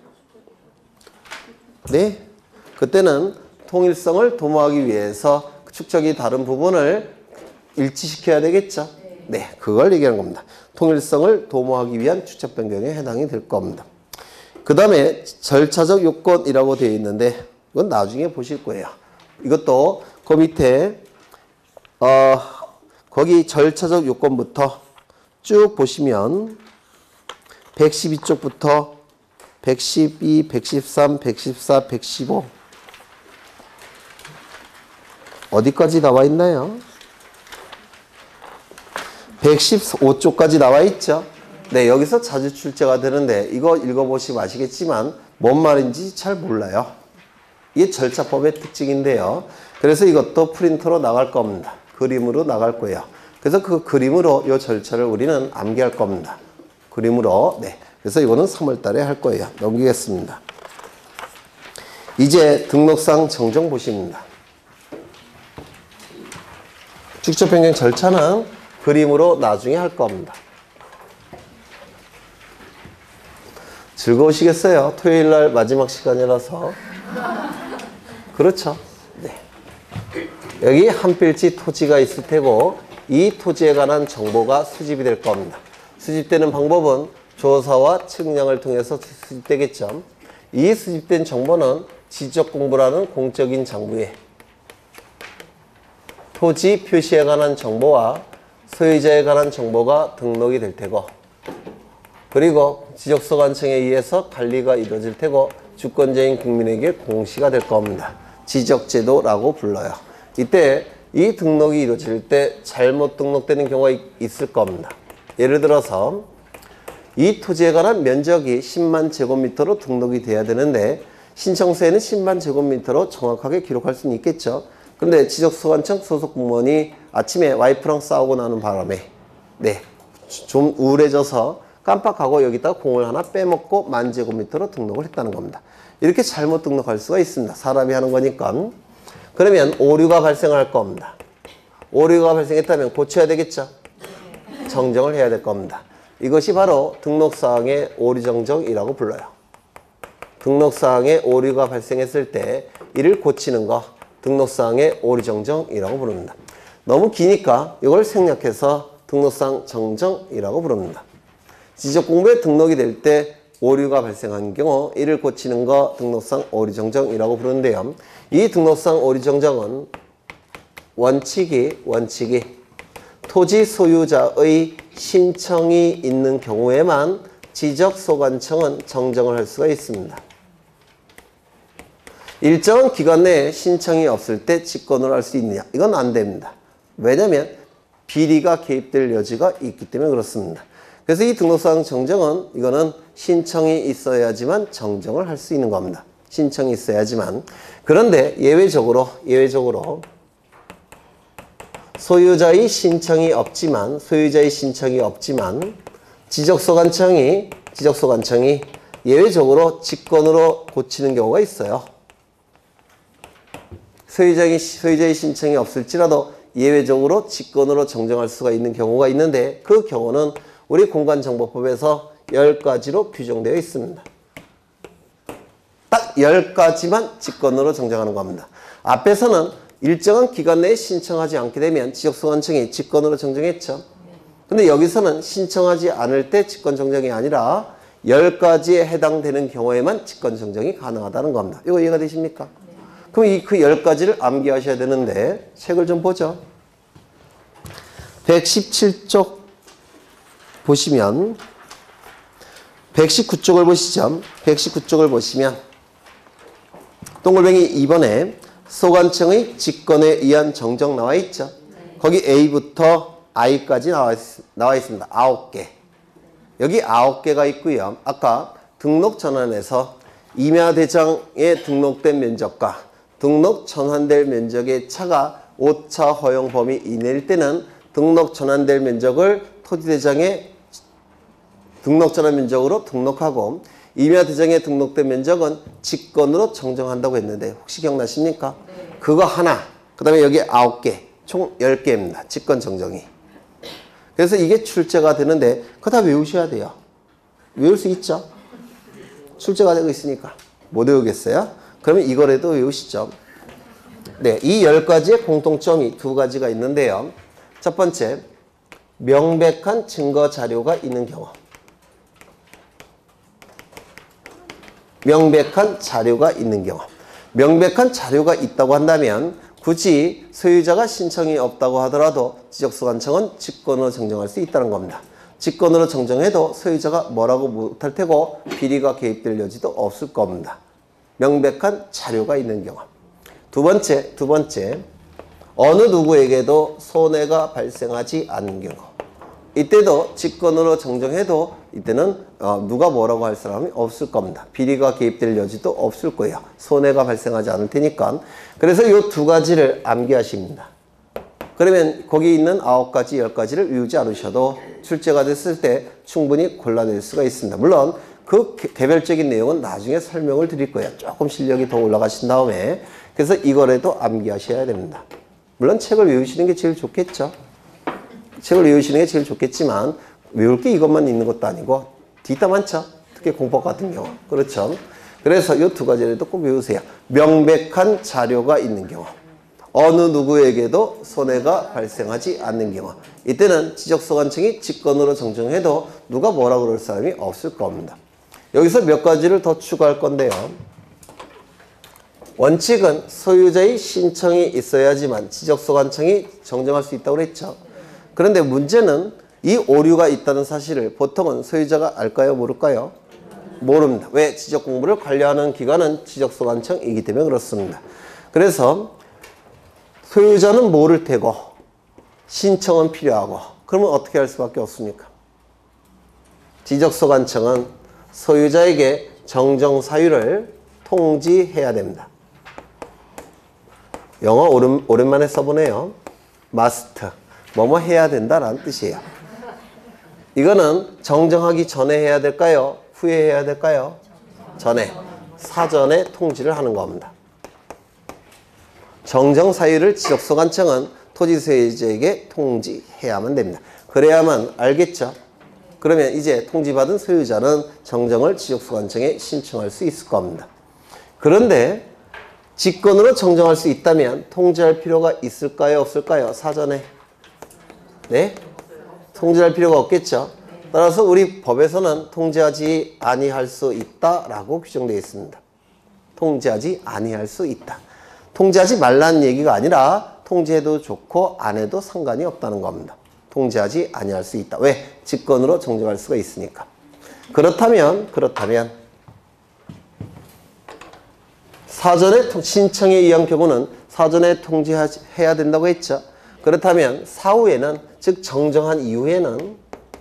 네, 그때는 통일성을 도모하기 위해서 축척이 다른 부분을 일치시켜야 되겠죠? 네, 그걸 얘기하는 겁니다. 통일성을 도모하기 위한 축척 변경에 해당이 될 겁니다. 그 다음에 절차적 요건이라고 되어 있는데 이건 나중에 보실 거예요. 이것도 그 밑에 거기 절차적 요건부터 쭉 보시면 112쪽부터 112, 113, 114, 115 어디까지 나와 있나요? 115쪽까지 나와 있죠. 네, 여기서 자주 출제가 되는데 이거 읽어보시면 아시겠지만 뭔 말인지 잘 몰라요. 이게 절차법의 특징인데요. 그래서 이것도 프린터로 나갈 겁니다. 그림으로 나갈 거예요. 그래서 그 그림으로 이 절차를 우리는 암기할 겁니다. 그림으로. 네. 그래서 이거는 3월 달에 할 거예요. 넘기겠습니다. 이제 등록상 정정 보십니다. 축척 변경 절차는 그림으로 나중에 할 겁니다. 즐거우시겠어요? 토요일 날 마지막 시간이라서. 그렇죠? 네. 여기 한 필지 토지가 있을 테고 이 토지에 관한 정보가 수집이 될 겁니다. 수집되는 방법은 조사와 측량을 통해서 수집되겠죠. 이 수집된 정보는 지적공부라는 공적인 장부에 토지 표시에 관한 정보와 소유자에 관한 정보가 등록이 될 테고, 그리고 지적소관청에 의해서 관리가 이루어질 테고 주권자인 국민에게 공시가 될 겁니다. 지적제도라고 불러요. 이때 이 등록이 이루어질 때 잘못 등록되는 경우가 있을 겁니다. 예를 들어서 이 토지에 관한 면적이 10만 제곱미터로 등록이 돼야 되는데 신청서에는 10만 제곱미터로 정확하게 기록할 수는 있겠죠. 그런데 지적소관청 소속 공무원이 아침에 와이프랑 싸우고 나는 바람에 좀 우울해져서 깜빡하고 여기다가 공을 하나 빼먹고 10,000 제곱미터로 등록을 했다는 겁니다. 이렇게 잘못 등록할 수가 있습니다. 사람이 하는 거니까. 그러면 오류가 발생할 겁니다. 오류가 발생했다면 고쳐야 되겠죠. 정정을 해야 될 겁니다. 이것이 바로 등록사항의 오류정정이라고 불러요. 등록사항에 오류가 발생했을 때 이를 고치는 거 등록사항의 오류정정이라고 부릅니다. 너무 기니까 이걸 생략해서 등록사항 정정이라고 부릅니다. 지적공부에 등록이 될 때 오류가 발생한 경우 이를 고치는 거 등록상 오류 정정이라고 부르는데요. 이 등록상 오류 정정은 원칙이 토지 소유자의 신청이 있는 경우에만 지적소관청은 정정을 할 수가 있습니다. 일정한 기간 내에 신청이 없을 때 직권으로 할 수 있느냐? 이건 안 됩니다. 왜냐하면 비리가 개입될 여지가 있기 때문에 그렇습니다. 그래서 이 등록상 정정은 이거는 신청이 있어야지만 정정을 할 수 있는 겁니다. 신청이 있어야지만. 그런데 예외적으로 소유자의 신청이 없지만 지적소관청이 예외적으로 직권으로 고치는 경우가 있어요. 소유자의 신청이 없을지라도 예외적으로 직권으로 정정할 수가 있는 경우가 있는데 그 경우는 우리 공간정보법에서 10가지로 규정되어 있습니다. 딱 10가지만 직권으로 정정하는 겁니다. 앞에서는 일정한 기간 내에 신청하지 않게 되면 지적소관청이 직권으로 정정했죠. 근데 여기서는 신청하지 않을 때 직권 정정이 아니라 10가지에 해당되는 경우에만 직권 정정이 가능하다는 겁니다. 이거 이해가 되십니까? 그럼 그 10가지를 암기하셔야 되는데 책을 좀 보죠. 117쪽 보시면 119쪽을 보시죠. 119쪽을 보시면 동글뱅이 2번에 소관청의 직권에 의한 정정 나와 있죠. 거기 A부터 I까지 나와 있습니다. 9개. 여기 9개가 있고요. 아까 등록 전환에서 임야대장에 등록된 면적과 등록 전환될 면적의 차가 오차 허용 범위 이내일 때는 등록 전환될 면적을 토지대장에 등록 전환 면적으로 등록하고 임야대장에 등록된 면적은 직권으로 정정한다고 했는데 혹시 기억나십니까? 네. 그거 하나, 그 다음에 여기 9개, 총 10개입니다. 직권 정정이. 그래서 이게 출제가 되는데 그거 다 외우셔야 돼요. 외울 수 있죠? 출제가 되고 있으니까. 못 외우겠어요? 그러면 이거라도 외우시죠. 네, 이 10가지의 공통점이 2가지가 있는데요. 첫 번째, 명백한 증거 자료가 있는 경우. 명백한 자료가 있는 경우. 명백한 자료가 있다고 한다면 굳이 소유자가 신청이 없다고 하더라도 지적소관청은 직권으로 정정할 수 있다는 겁니다. 직권으로 정정해도 소유자가 뭐라고 못할 테고 비리가 개입될 여지도 없을 겁니다. 명백한 자료가 있는 경우. 두 번째, 어느 누구에게도 손해가 발생하지 않는 경우. 이때도 직권으로 정정해도 이때는 누가 뭐라고 할 사람이 없을 겁니다. 비리가 개입될 여지도 없을 거예요. 손해가 발생하지 않을 테니까. 그래서 이 2가지를 암기하십니다. 그러면 거기 있는 9가지, 10가지를 외우지 않으셔도 출제가 됐을 때 충분히 골라낼 수가 있습니다. 물론 그 개별적인 내용은 나중에 설명을 드릴 거예요. 조금 실력이 더 올라가신 다음에. 그래서 이거라도 암기하셔야 됩니다. 물론 책을 외우시는 게 제일 좋겠죠. 책을 외우시는 게 제일 좋겠지만 외울 게 이것만 있는 것도 아니고 뒤따 많죠. 특히 공법 같은 경우. 그렇죠. 그래서 이 2가지라도 꼭 외우세요. 명백한 자료가 있는 경우. 어느 누구에게도 손해가 발생하지 않는 경우. 이때는 지적소관청이 직권으로 정정해도 누가 뭐라 그럴 사람이 없을 겁니다. 여기서 몇 가지를 더 추가할 건데요. 원칙은 소유자의 신청이 있어야지만 지적소관청이 정정할 수 있다고 그랬죠. 그런데 문제는 이 오류가 있다는 사실을 보통은 소유자가 알까요? 모를까요? 모릅니다. 왜? 지적공부를 관리하는 기관은 지적소관청이기 때문에 그렇습니다. 그래서 소유자는 모를 테고 신청은 필요하고 그러면 어떻게 할 수밖에 없습니까? 지적소관청은 소유자에게 정정 사유를 통지해야 됩니다. 영어 오랜만에 써보네요. must. 뭐뭐 해야 된다라는 뜻이에요. 이거는 정정하기 전에 해야 될까요? 후에 해야 될까요? 전에. 사전에 통지를 하는 겁니다. 정정 사유를 지적소관청은 토지 소유자에게 통지해야만 됩니다. 그래야만 알겠죠? 그러면 이제 통지받은 소유자는 정정을 지적소관청에 신청할 수 있을 겁니다. 그런데 직권으로 정정할 수 있다면 통지할 필요가 있을까요? 없을까요? 사전에. 네? 통지할 필요가 없겠죠? 따라서 우리 법에서는 통지하지 아니할 수 있다라고 규정되어 있습니다. 통지하지 아니할 수 있다. 통지하지 말라는 얘기가 아니라 통지해도 좋고 안 해도 상관이 없다는 겁니다. 통지하지 아니할 수 있다. 왜? 직권으로 정정할 수가 있으니까. 그렇다면 사전에 신청에 의한 경우는 사전에 통지해야 된다고 했죠. 그렇다면 사후에는, 즉 정정한 이후에는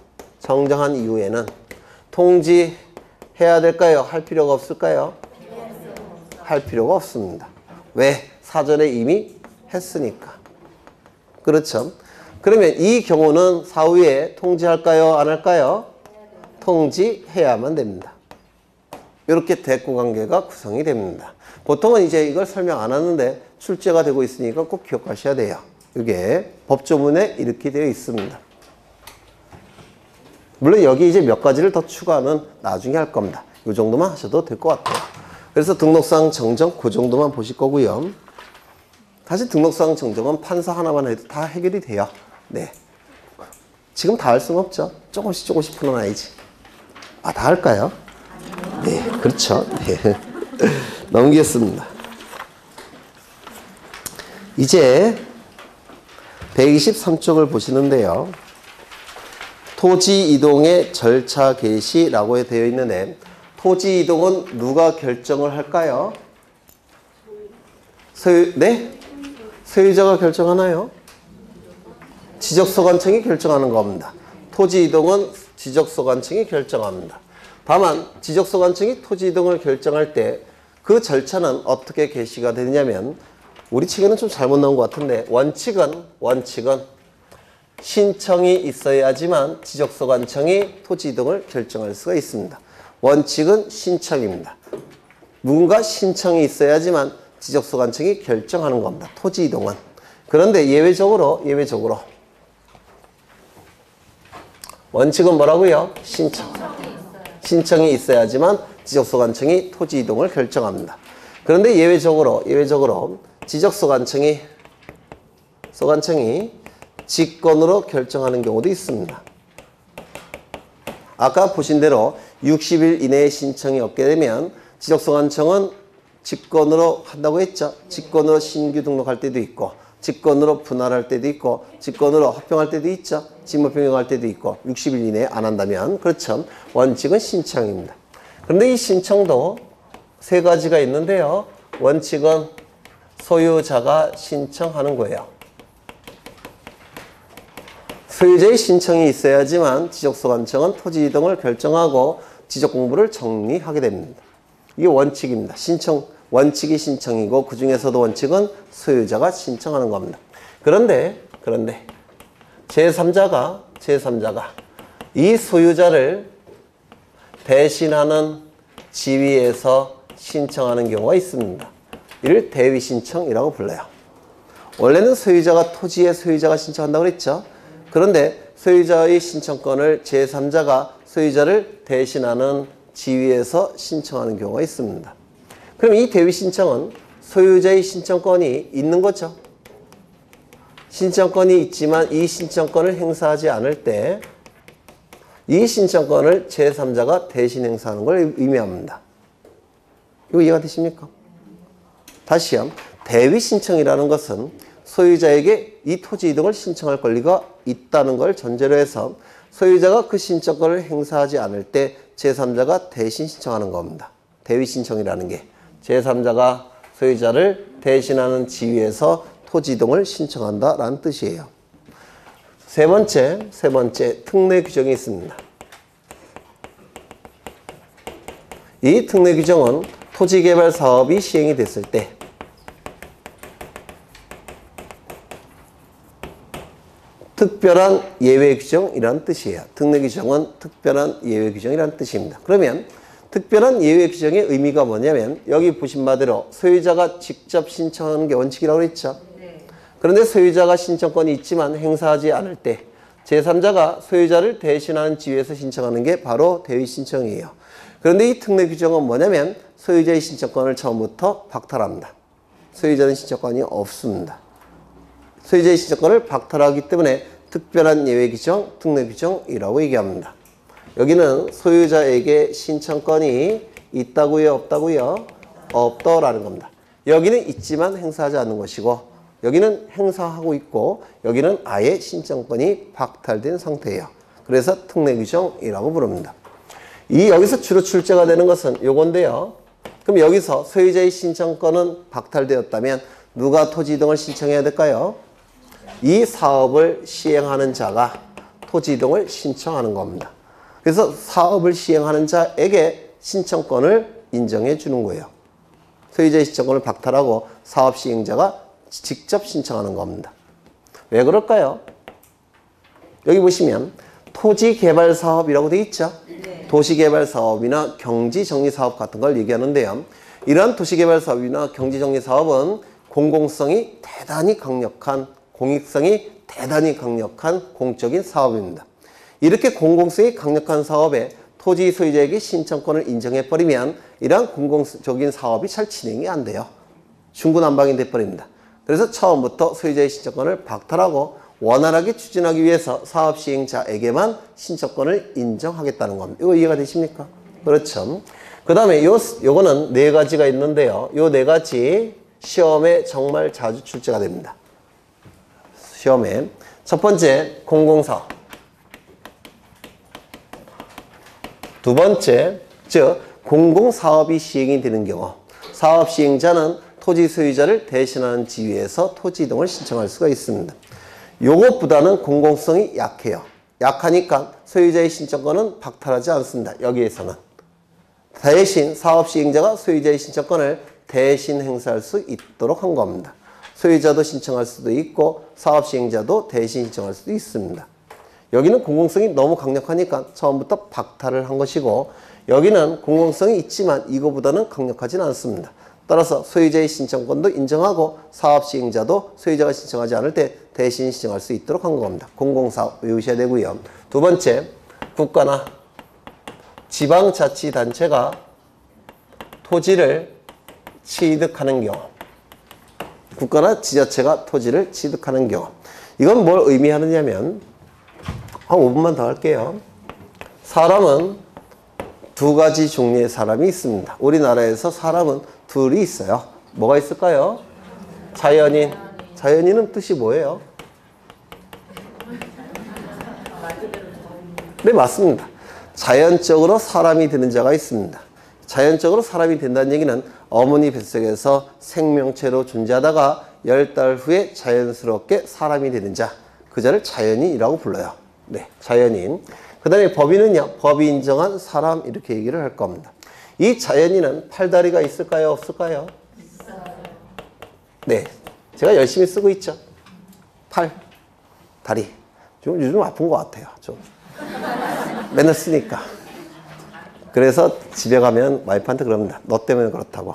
통지해야 될까요? 할 필요가 없을까요? 할 필요가 없습니다. 왜? 사전에 이미 했으니까. 그렇죠? 그러면 이 경우는 사후에 통지할까요? 안 할까요? 통지해야만 됩니다. 이렇게 대꾸관계가 구성이 됩니다. 보통은 이제 이걸 설명 안 하는데 출제가 되고 있으니까 꼭 기억하셔야 돼요. 이게 법조문에 이렇게 되어 있습니다. 물론 여기 이제 몇 가지를 더 추가는 나중에 할 겁니다. 이 정도만 하셔도 될 것 같아요. 그래서 등록사항 정정 그 정도만 보실 거고요. 사실 등록사항 정정은 판사 하나만 해도 다 해결이 돼요. 네. 지금 다 할 수는 없죠. 조금씩 풀어놔야지. 아, 다 할까요? 네, 그렇죠. 네. 넘기겠습니다. 이제 123쪽을 보시는데요. 토지 이동의 절차 개시라고 되어 있는데 토지 이동은 누가 결정을 할까요? 네? 소유자가 결정하나요? 지적소관청이 결정하는 겁니다. 토지 이동은 지적소관청이 결정합니다. 다만 지적소관청이 토지 이동을 결정할 때 그 절차는 어떻게 개시가 되냐면 우리 측에는 좀 잘못 나온 것 같은데 원칙은 신청이 있어야지만 지적소관청이 토지 이동을 결정할 수가 있습니다. 원칙은 신청입니다. 누군가 신청이 있어야지만 지적소관청이 결정하는 겁니다. 토지 이동은. 그런데 예외적으로 원칙은 뭐라고요? 신청이 있어야지만 지적소관청이 토지 이동을 결정합니다. 그런데 예외적으로 지적소관청이 직권으로 결정하는 경우도 있습니다. 아까 보신 대로 60일 이내에 신청이 없게 되면 지적소관청은 직권으로 한다고 했죠. 직권으로 신규 등록할 때도 있고 직권으로 분할할 때도 있고 직권으로 합병할 때도 있죠. 직무 변경할 때도 있고 60일 이내에 안 한다면 그렇죠. 원칙은 신청입니다. 그런데 이 신청도 세 가지가 있는데요. 원칙은 소유자가 신청하는 거예요. 소유자의 신청이 있어야지만 지적소관청은 토지 이동을 결정하고 지적공부를 정리하게 됩니다. 이게 원칙입니다. 원칙이 신청이고 그 중에서도 원칙은 소유자가 신청하는 겁니다. 그런데 제3자가 이 소유자를 대신하는 지위에서 신청하는 경우가 있습니다. 이를 대위신청이라고 불러요. 원래는 토지의 소유자가 신청한다고 그랬죠. 그런데 소유자의 신청권을 제3자가 소유자를 대신하는 지위에서 신청하는 경우가 있습니다. 그럼 이 대위신청은 소유자의 신청권이 있는 거죠. 신청권이 있지만 이 신청권을 행사하지 않을 때 이 신청권을 제3자가 대신 행사하는 걸 의미합니다. 이거 이해가 되십니까? 다시요. 대위신청이라는 것은 소유자에게 이 토지 이동을 신청할 권리가 있다는 걸 전제로 해서 소유자가 그 신청권을 행사하지 않을 때 제3자가 대신 신청하는 겁니다. 대위신청이라는 게 제3자가 소유자를 대신하는 지위에서 토지 이동을 신청한다라는 뜻이에요. 세 번째 특례 규정이 있습니다. 이 특례 규정은 토지개발 사업이 시행이 됐을 때 특별한 예외 규정이라는 뜻이에요. 특례 규정은 특별한 예외 규정이라는 뜻입니다. 그러면 특별한 예외 규정의 의미가 뭐냐면 여기 보신 바대로 소유자가 직접 신청하는 게 원칙이라고 했죠. 그런데 소유자가 신청권이 있지만 행사하지 않을 때 제3자가 소유자를 대신하는 지위에서 신청하는 게 바로 대위신청이에요. 그런데 이 특례 규정은 뭐냐면 소유자의 신청권을 처음부터 박탈합니다. 소유자는 신청권이 없습니다. 소유자의 신청권을 박탈하기 때문에 특별한 예외 규정, 특례 규정이라고 얘기합니다. 여기는 소유자에게 신청권이 있다고요, 없다고요? 없다라는 겁니다. 여기는 있지만 행사하지 않는 것이고 여기는 행사하고 있고 여기는 아예 신청권이 박탈된 상태예요. 그래서 특례 규정이라고 부릅니다. 여기서 주로 출제가 되는 것은 요건데요. 그럼 여기서 소유자의 신청권은 박탈되었다면 누가 토지 이동을 신청해야 될까요? 이 사업을 시행하는 자가 토지 이동을 신청하는 겁니다. 그래서 사업을 시행하는 자에게 신청권을 인정해 주는 거예요. 소유자의 신청권을 박탈하고 사업 시행자가 직접 신청하는 겁니다. 왜 그럴까요? 여기 보시면 토지개발사업이라고 되어 있죠? 네. 도시개발사업이나 경지정리사업 같은 걸 얘기하는데요. 이러한 도시개발사업이나 경지정리사업은 공공성이 대단히 강력한, 공익성이 대단히 강력한 공적인 사업입니다. 이렇게 공공성이 강력한 사업에 토지 소유자에게 신청권을 인정해버리면 이러한 공공적인 사업이 잘 진행이 안 돼요. 중구난방이 돼버립니다. 그래서 처음부터 소유자의 신청권을 박탈하고 원활하게 추진하기 위해서 사업 시행자에게만 신청권을 인정하겠다는 겁니다. 이거 이해가 되십니까? 그렇죠. 그 다음에 요거는 네 가지가 있는데요. 요 네 가지 시험에 정말 자주 출제가 됩니다. 시험에. 첫 번째, 공공사업. 두 번째, 즉 공공사업이 시행이 되는 경우 사업 시행자는 토지 소유자를 대신하는 지위에서 토지 이동을 신청할 수가 있습니다. 요것보다는 공공성이 약해요. 약하니까 소유자의 신청권은 박탈하지 않습니다. 여기에서는. 대신 사업 시행자가 소유자의 신청권을 대신 행사할 수 있도록 한 겁니다. 소유자도 신청할 수도 있고 사업 시행자도 대신 신청할 수도 있습니다. 여기는 공공성이 너무 강력하니까 처음부터 박탈을 한 것이고 여기는 공공성이 있지만 이거보다는 강력하지는 않습니다. 따라서 소유자의 신청권도 인정하고 사업 시행자도 소유자가 신청하지 않을 때 대신 신청할 수 있도록 한 겁니다. 공공사업 외우셔야 되고요. 두 번째, 국가나 지방자치단체가 토지를 취득하는 경우 국가나 지자체가 토지를 취득하는 경우 이건 뭘 의미하느냐면 한 5분만 더 할게요. 사람은 두 가지 종류의 사람이 있습니다. 우리나라에서 사람은 둘이 있어요. 뭐가 있을까요? 자연인. 자연인은 뜻이 뭐예요? 네, 맞습니다. 자연적으로 사람이 되는 자가 있습니다. 자연적으로 사람이 된다는 얘기는 어머니 뱃속에서 생명체로 존재하다가 10달 후에 자연스럽게 사람이 되는 자. 그 자를 자연인이라고 불러요. 네, 자연인. 그 다음에 법인은요, 법이 인정한 사람 이렇게 얘기를 할 겁니다. 이 자연인은 팔다리가 있을까요, 없을까요? 있어요. 네, 제가 열심히 쓰고 있죠. 팔, 다리. 좀 요즘 아픈 것 같아요. 좀 맨날 쓰니까. 그래서 집에 가면 와이프한테 그럽니다. 너 때문에 그렇다고.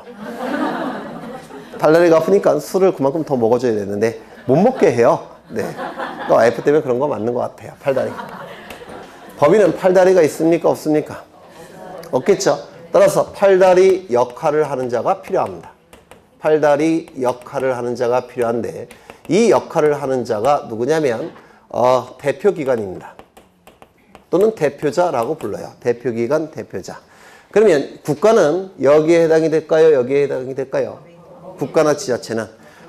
팔다리가 아프니까 술을 그만큼 더 먹어줘야 되는데 못 먹게 해요. 네, 그러니까 와이프 때문에 그런 거 맞는 것 같아요. 팔다리. 법인은 팔다리가 있습니까? 없습니까? 없겠죠. 따라서 팔다리 역할을 하는 자가 필요합니다. 팔다리 역할을 하는 자가 필요한데 이 역할을 하는 자가 누구냐면 대표기관입니다. 또는 대표자라고 불러요. 대표기관, 대표자. 그러면 국가는 여기에 해당이 될까요? 여기에 해당이 될까요? 국가나 지자체는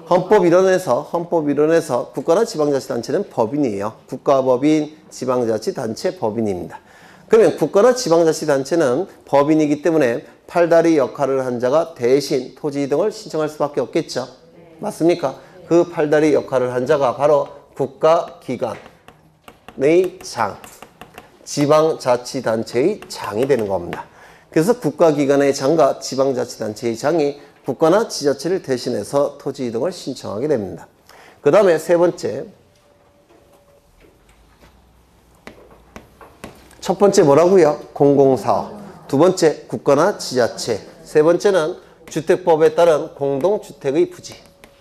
헌법이론에서 국가나 지방자치단체는 법인이에요. 국가법인, 지방자치단체 법인입니다. 그러면 국가나 지방자치단체는 법인이기 때문에 팔다리 역할을 한 자가 대신 토지 이동을 신청할 수밖에 없겠죠. 맞습니까? 그 팔다리 역할을 한 자가 바로 국가기관의 장, 지방자치단체의 장이 되는 겁니다. 그래서 국가기관의 장과 지방자치단체의 장이 국가나 지자체를 대신해서 토지 이동을 신청하게 됩니다. 그 다음에 세 번째. 첫 번째 뭐라고요? 공공사업. 두 번째 국가나 지자체. 세 번째는 주택법에 따른 공동주택의 부지.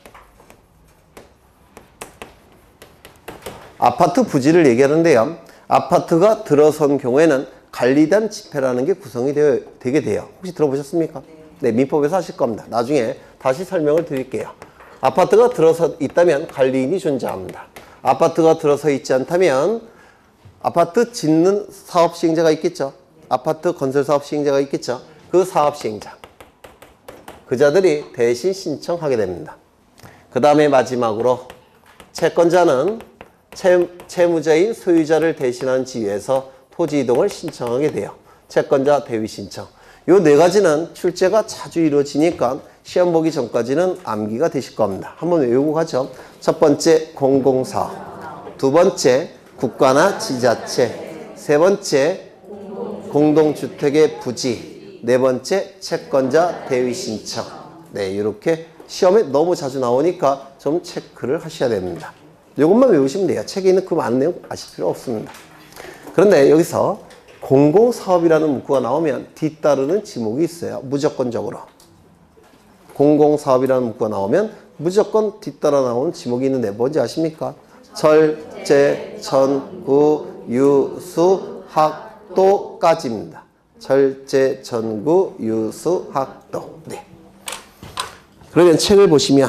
아파트 부지를 얘기하는데요. 아파트가 들어선 경우에는 관리단 집회라는 게 구성이 되게 돼요. 혹시 들어보셨습니까? 네, 민법에서 하실 겁니다. 나중에 다시 설명을 드릴게요. 아파트가 들어서 있다면 관리인이 존재합니다. 아파트가 들어서 있지 않다면 아파트 짓는 사업 시행자가 있겠죠. 아파트 건설 사업 시행자가 있겠죠. 그 사업 시행자. 그자들이 대신 신청하게 됩니다. 그 다음에 마지막으로 채권자는 채무자인 소유자를 대신한 지위에서 토지 이동을 신청하게 돼요. 채권자 대위 신청. 요 네 가지는 출제가 자주 이루어지니까 시험 보기 전까지는 암기가 되실 겁니다. 한번 외우고 가죠. 첫 번째 공공사업, 두 번째 국가나 지자체, 세 번째 공동주택의 부지, 네 번째 채권자 대위 신청. 네, 이렇게 시험에 너무 자주 나오니까 좀 체크를 하셔야 됩니다. 이것만 외우시면 돼요. 책에 있는 그 많은 내용 아실 필요 없습니다. 그런데 여기서 공공사업이라는 문구가 나오면 뒤따르는 지목이 있어요. 무조건적으로. 공공사업이라는 문구가 나오면 무조건 뒤따라 나오는 지목이 있는데 뭔지 아십니까? 철제, 전구, 유수, 학도까지입니다. 철제, 전구, 유수, 학도. 네. 그러면 책을 보시면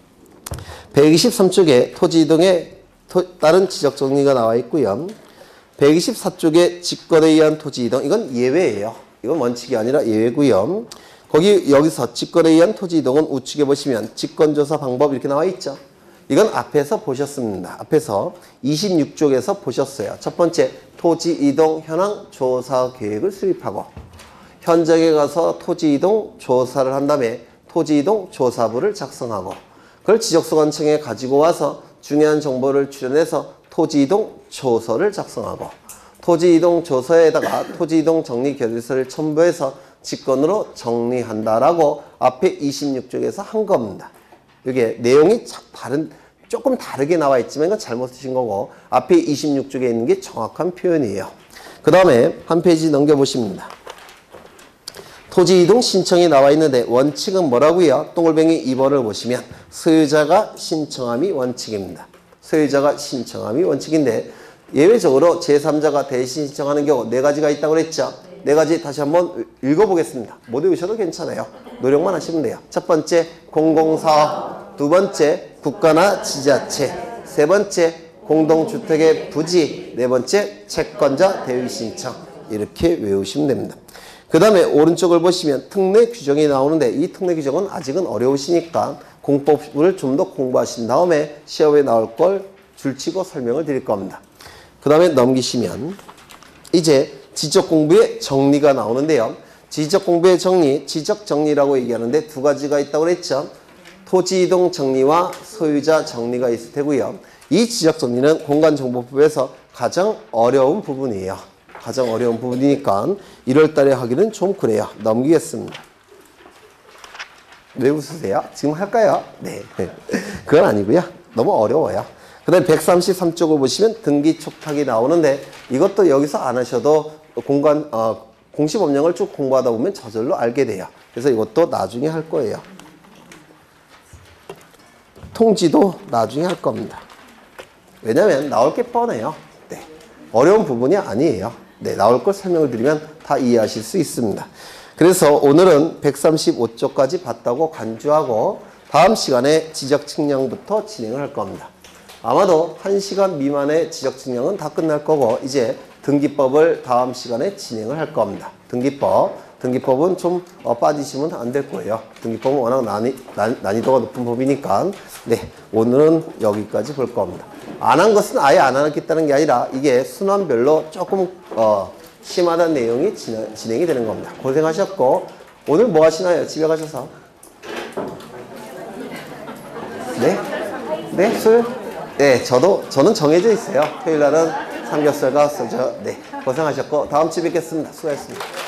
123쪽에 토지 이동에 따른 지적 정리가 나와 있고요. 124쪽에 직권에 의한 토지 이동, 이건 예외예요. 이건 원칙이 아니라 예외고요. 여기서 직권에 의한 토지 이동은 우측에 보시면 직권조사 방법 이렇게 나와 있죠. 이건 앞에서 보셨습니다. 앞에서 26쪽에서 보셨어요. 첫 번째, 토지 이동 현황 조사 계획을 수립하고 현장에 가서 토지 이동 조사를 한 다음에 토지 이동 조사부를 작성하고 그걸 지적소관청에 가지고 와서 중요한 정보를 출연해서 토지 이동 조서를 작성하고 토지 이동 조서에다가 토지 이동 정리 결의서를 첨부해서 직권으로 정리한다라고 앞에 26쪽에서 한 겁니다. 이게 내용이 조금 다르게 나와 있지만 이건 잘못 쓰신 거고 앞에 26쪽에 있는 게 정확한 표현이에요. 그 다음에 한 페이지 넘겨보십니다. 토지 이동 신청이 나와 있는데 원칙은 뭐라고요? 동글뱅이 2번을 보시면 소유자가 신청함이 원칙입니다. 소유자가 신청함이 원칙인데 예외적으로 제3자가 대신 신청하는 경우 네 가지가 있다고 그랬죠? 네 가지 다시 한번 읽어보겠습니다. 못 외우셔도 괜찮아요. 노력만 하시면 돼요. 첫 번째 공공사업, 두 번째 국가나 지자체, 세 번째 공동주택의 부지, 네 번째 채권자 대위 신청. 이렇게 외우시면 됩니다. 그 다음에 오른쪽을 보시면 특례 규정이 나오는데 이 특례 규정은 아직은 어려우시니까 공법을 좀 더 공부하신 다음에 시험에 나올 걸 줄치고 설명을 드릴 겁니다. 그 다음에 넘기시면 이제 지적공부의 정리가 나오는데요. 지적공부의 정리, 지적정리라고 얘기하는데 두 가지가 있다고 그랬죠. 토지이동 정리와 소유자 정리가 있을 테고요. 이 지적정리는 공간정보법에서 가장 어려운 부분이에요. 가장 어려운 부분이니까 1월 달에 하기는 좀 그래요. 넘기겠습니다. 왜 웃으세요? 지금 할까요? 네. 그건 아니고요. 너무 어려워요. 그 다음에 133쪽을 보시면 등기 촉탁이 나오는데 이것도 여기서 안 하셔도 공시법령을 쭉 공부하다 보면 저절로 알게 돼요. 그래서 이것도 나중에 할 거예요. 통지도 나중에 할 겁니다. 왜냐면 나올 게 뻔해요. 네. 어려운 부분이 아니에요. 네, 나올 걸 설명을 드리면 다 이해하실 수 있습니다. 그래서 오늘은 135쪽까지 봤다고 간주하고 다음 시간에 지적 측량부터 진행을 할 겁니다. 아마도 1시간 미만의 지적 측량은 다 끝날 거고 이제 등기법을 다음 시간에 진행을 할 겁니다. 등기법은 좀 빠지시면 안 될 거예요. 등기법은 워낙 난이도가 높은 법이니까 네, 오늘은 여기까지 볼 겁니다. 안 한 것은 아예 안 하겠다는 게 아니라 이게 순환별로 조금 심하다는 내용이 진행이 되는 겁니다. 고생하셨고 오늘 뭐 하시나요? 집에 가셔서 네? 네? 술? 네, 저는 정해져 있어요. 토요일 날은 삼겹살과 소주. 네, 고생하셨고 다음 주에 뵙겠습니다. 수고하셨습니다.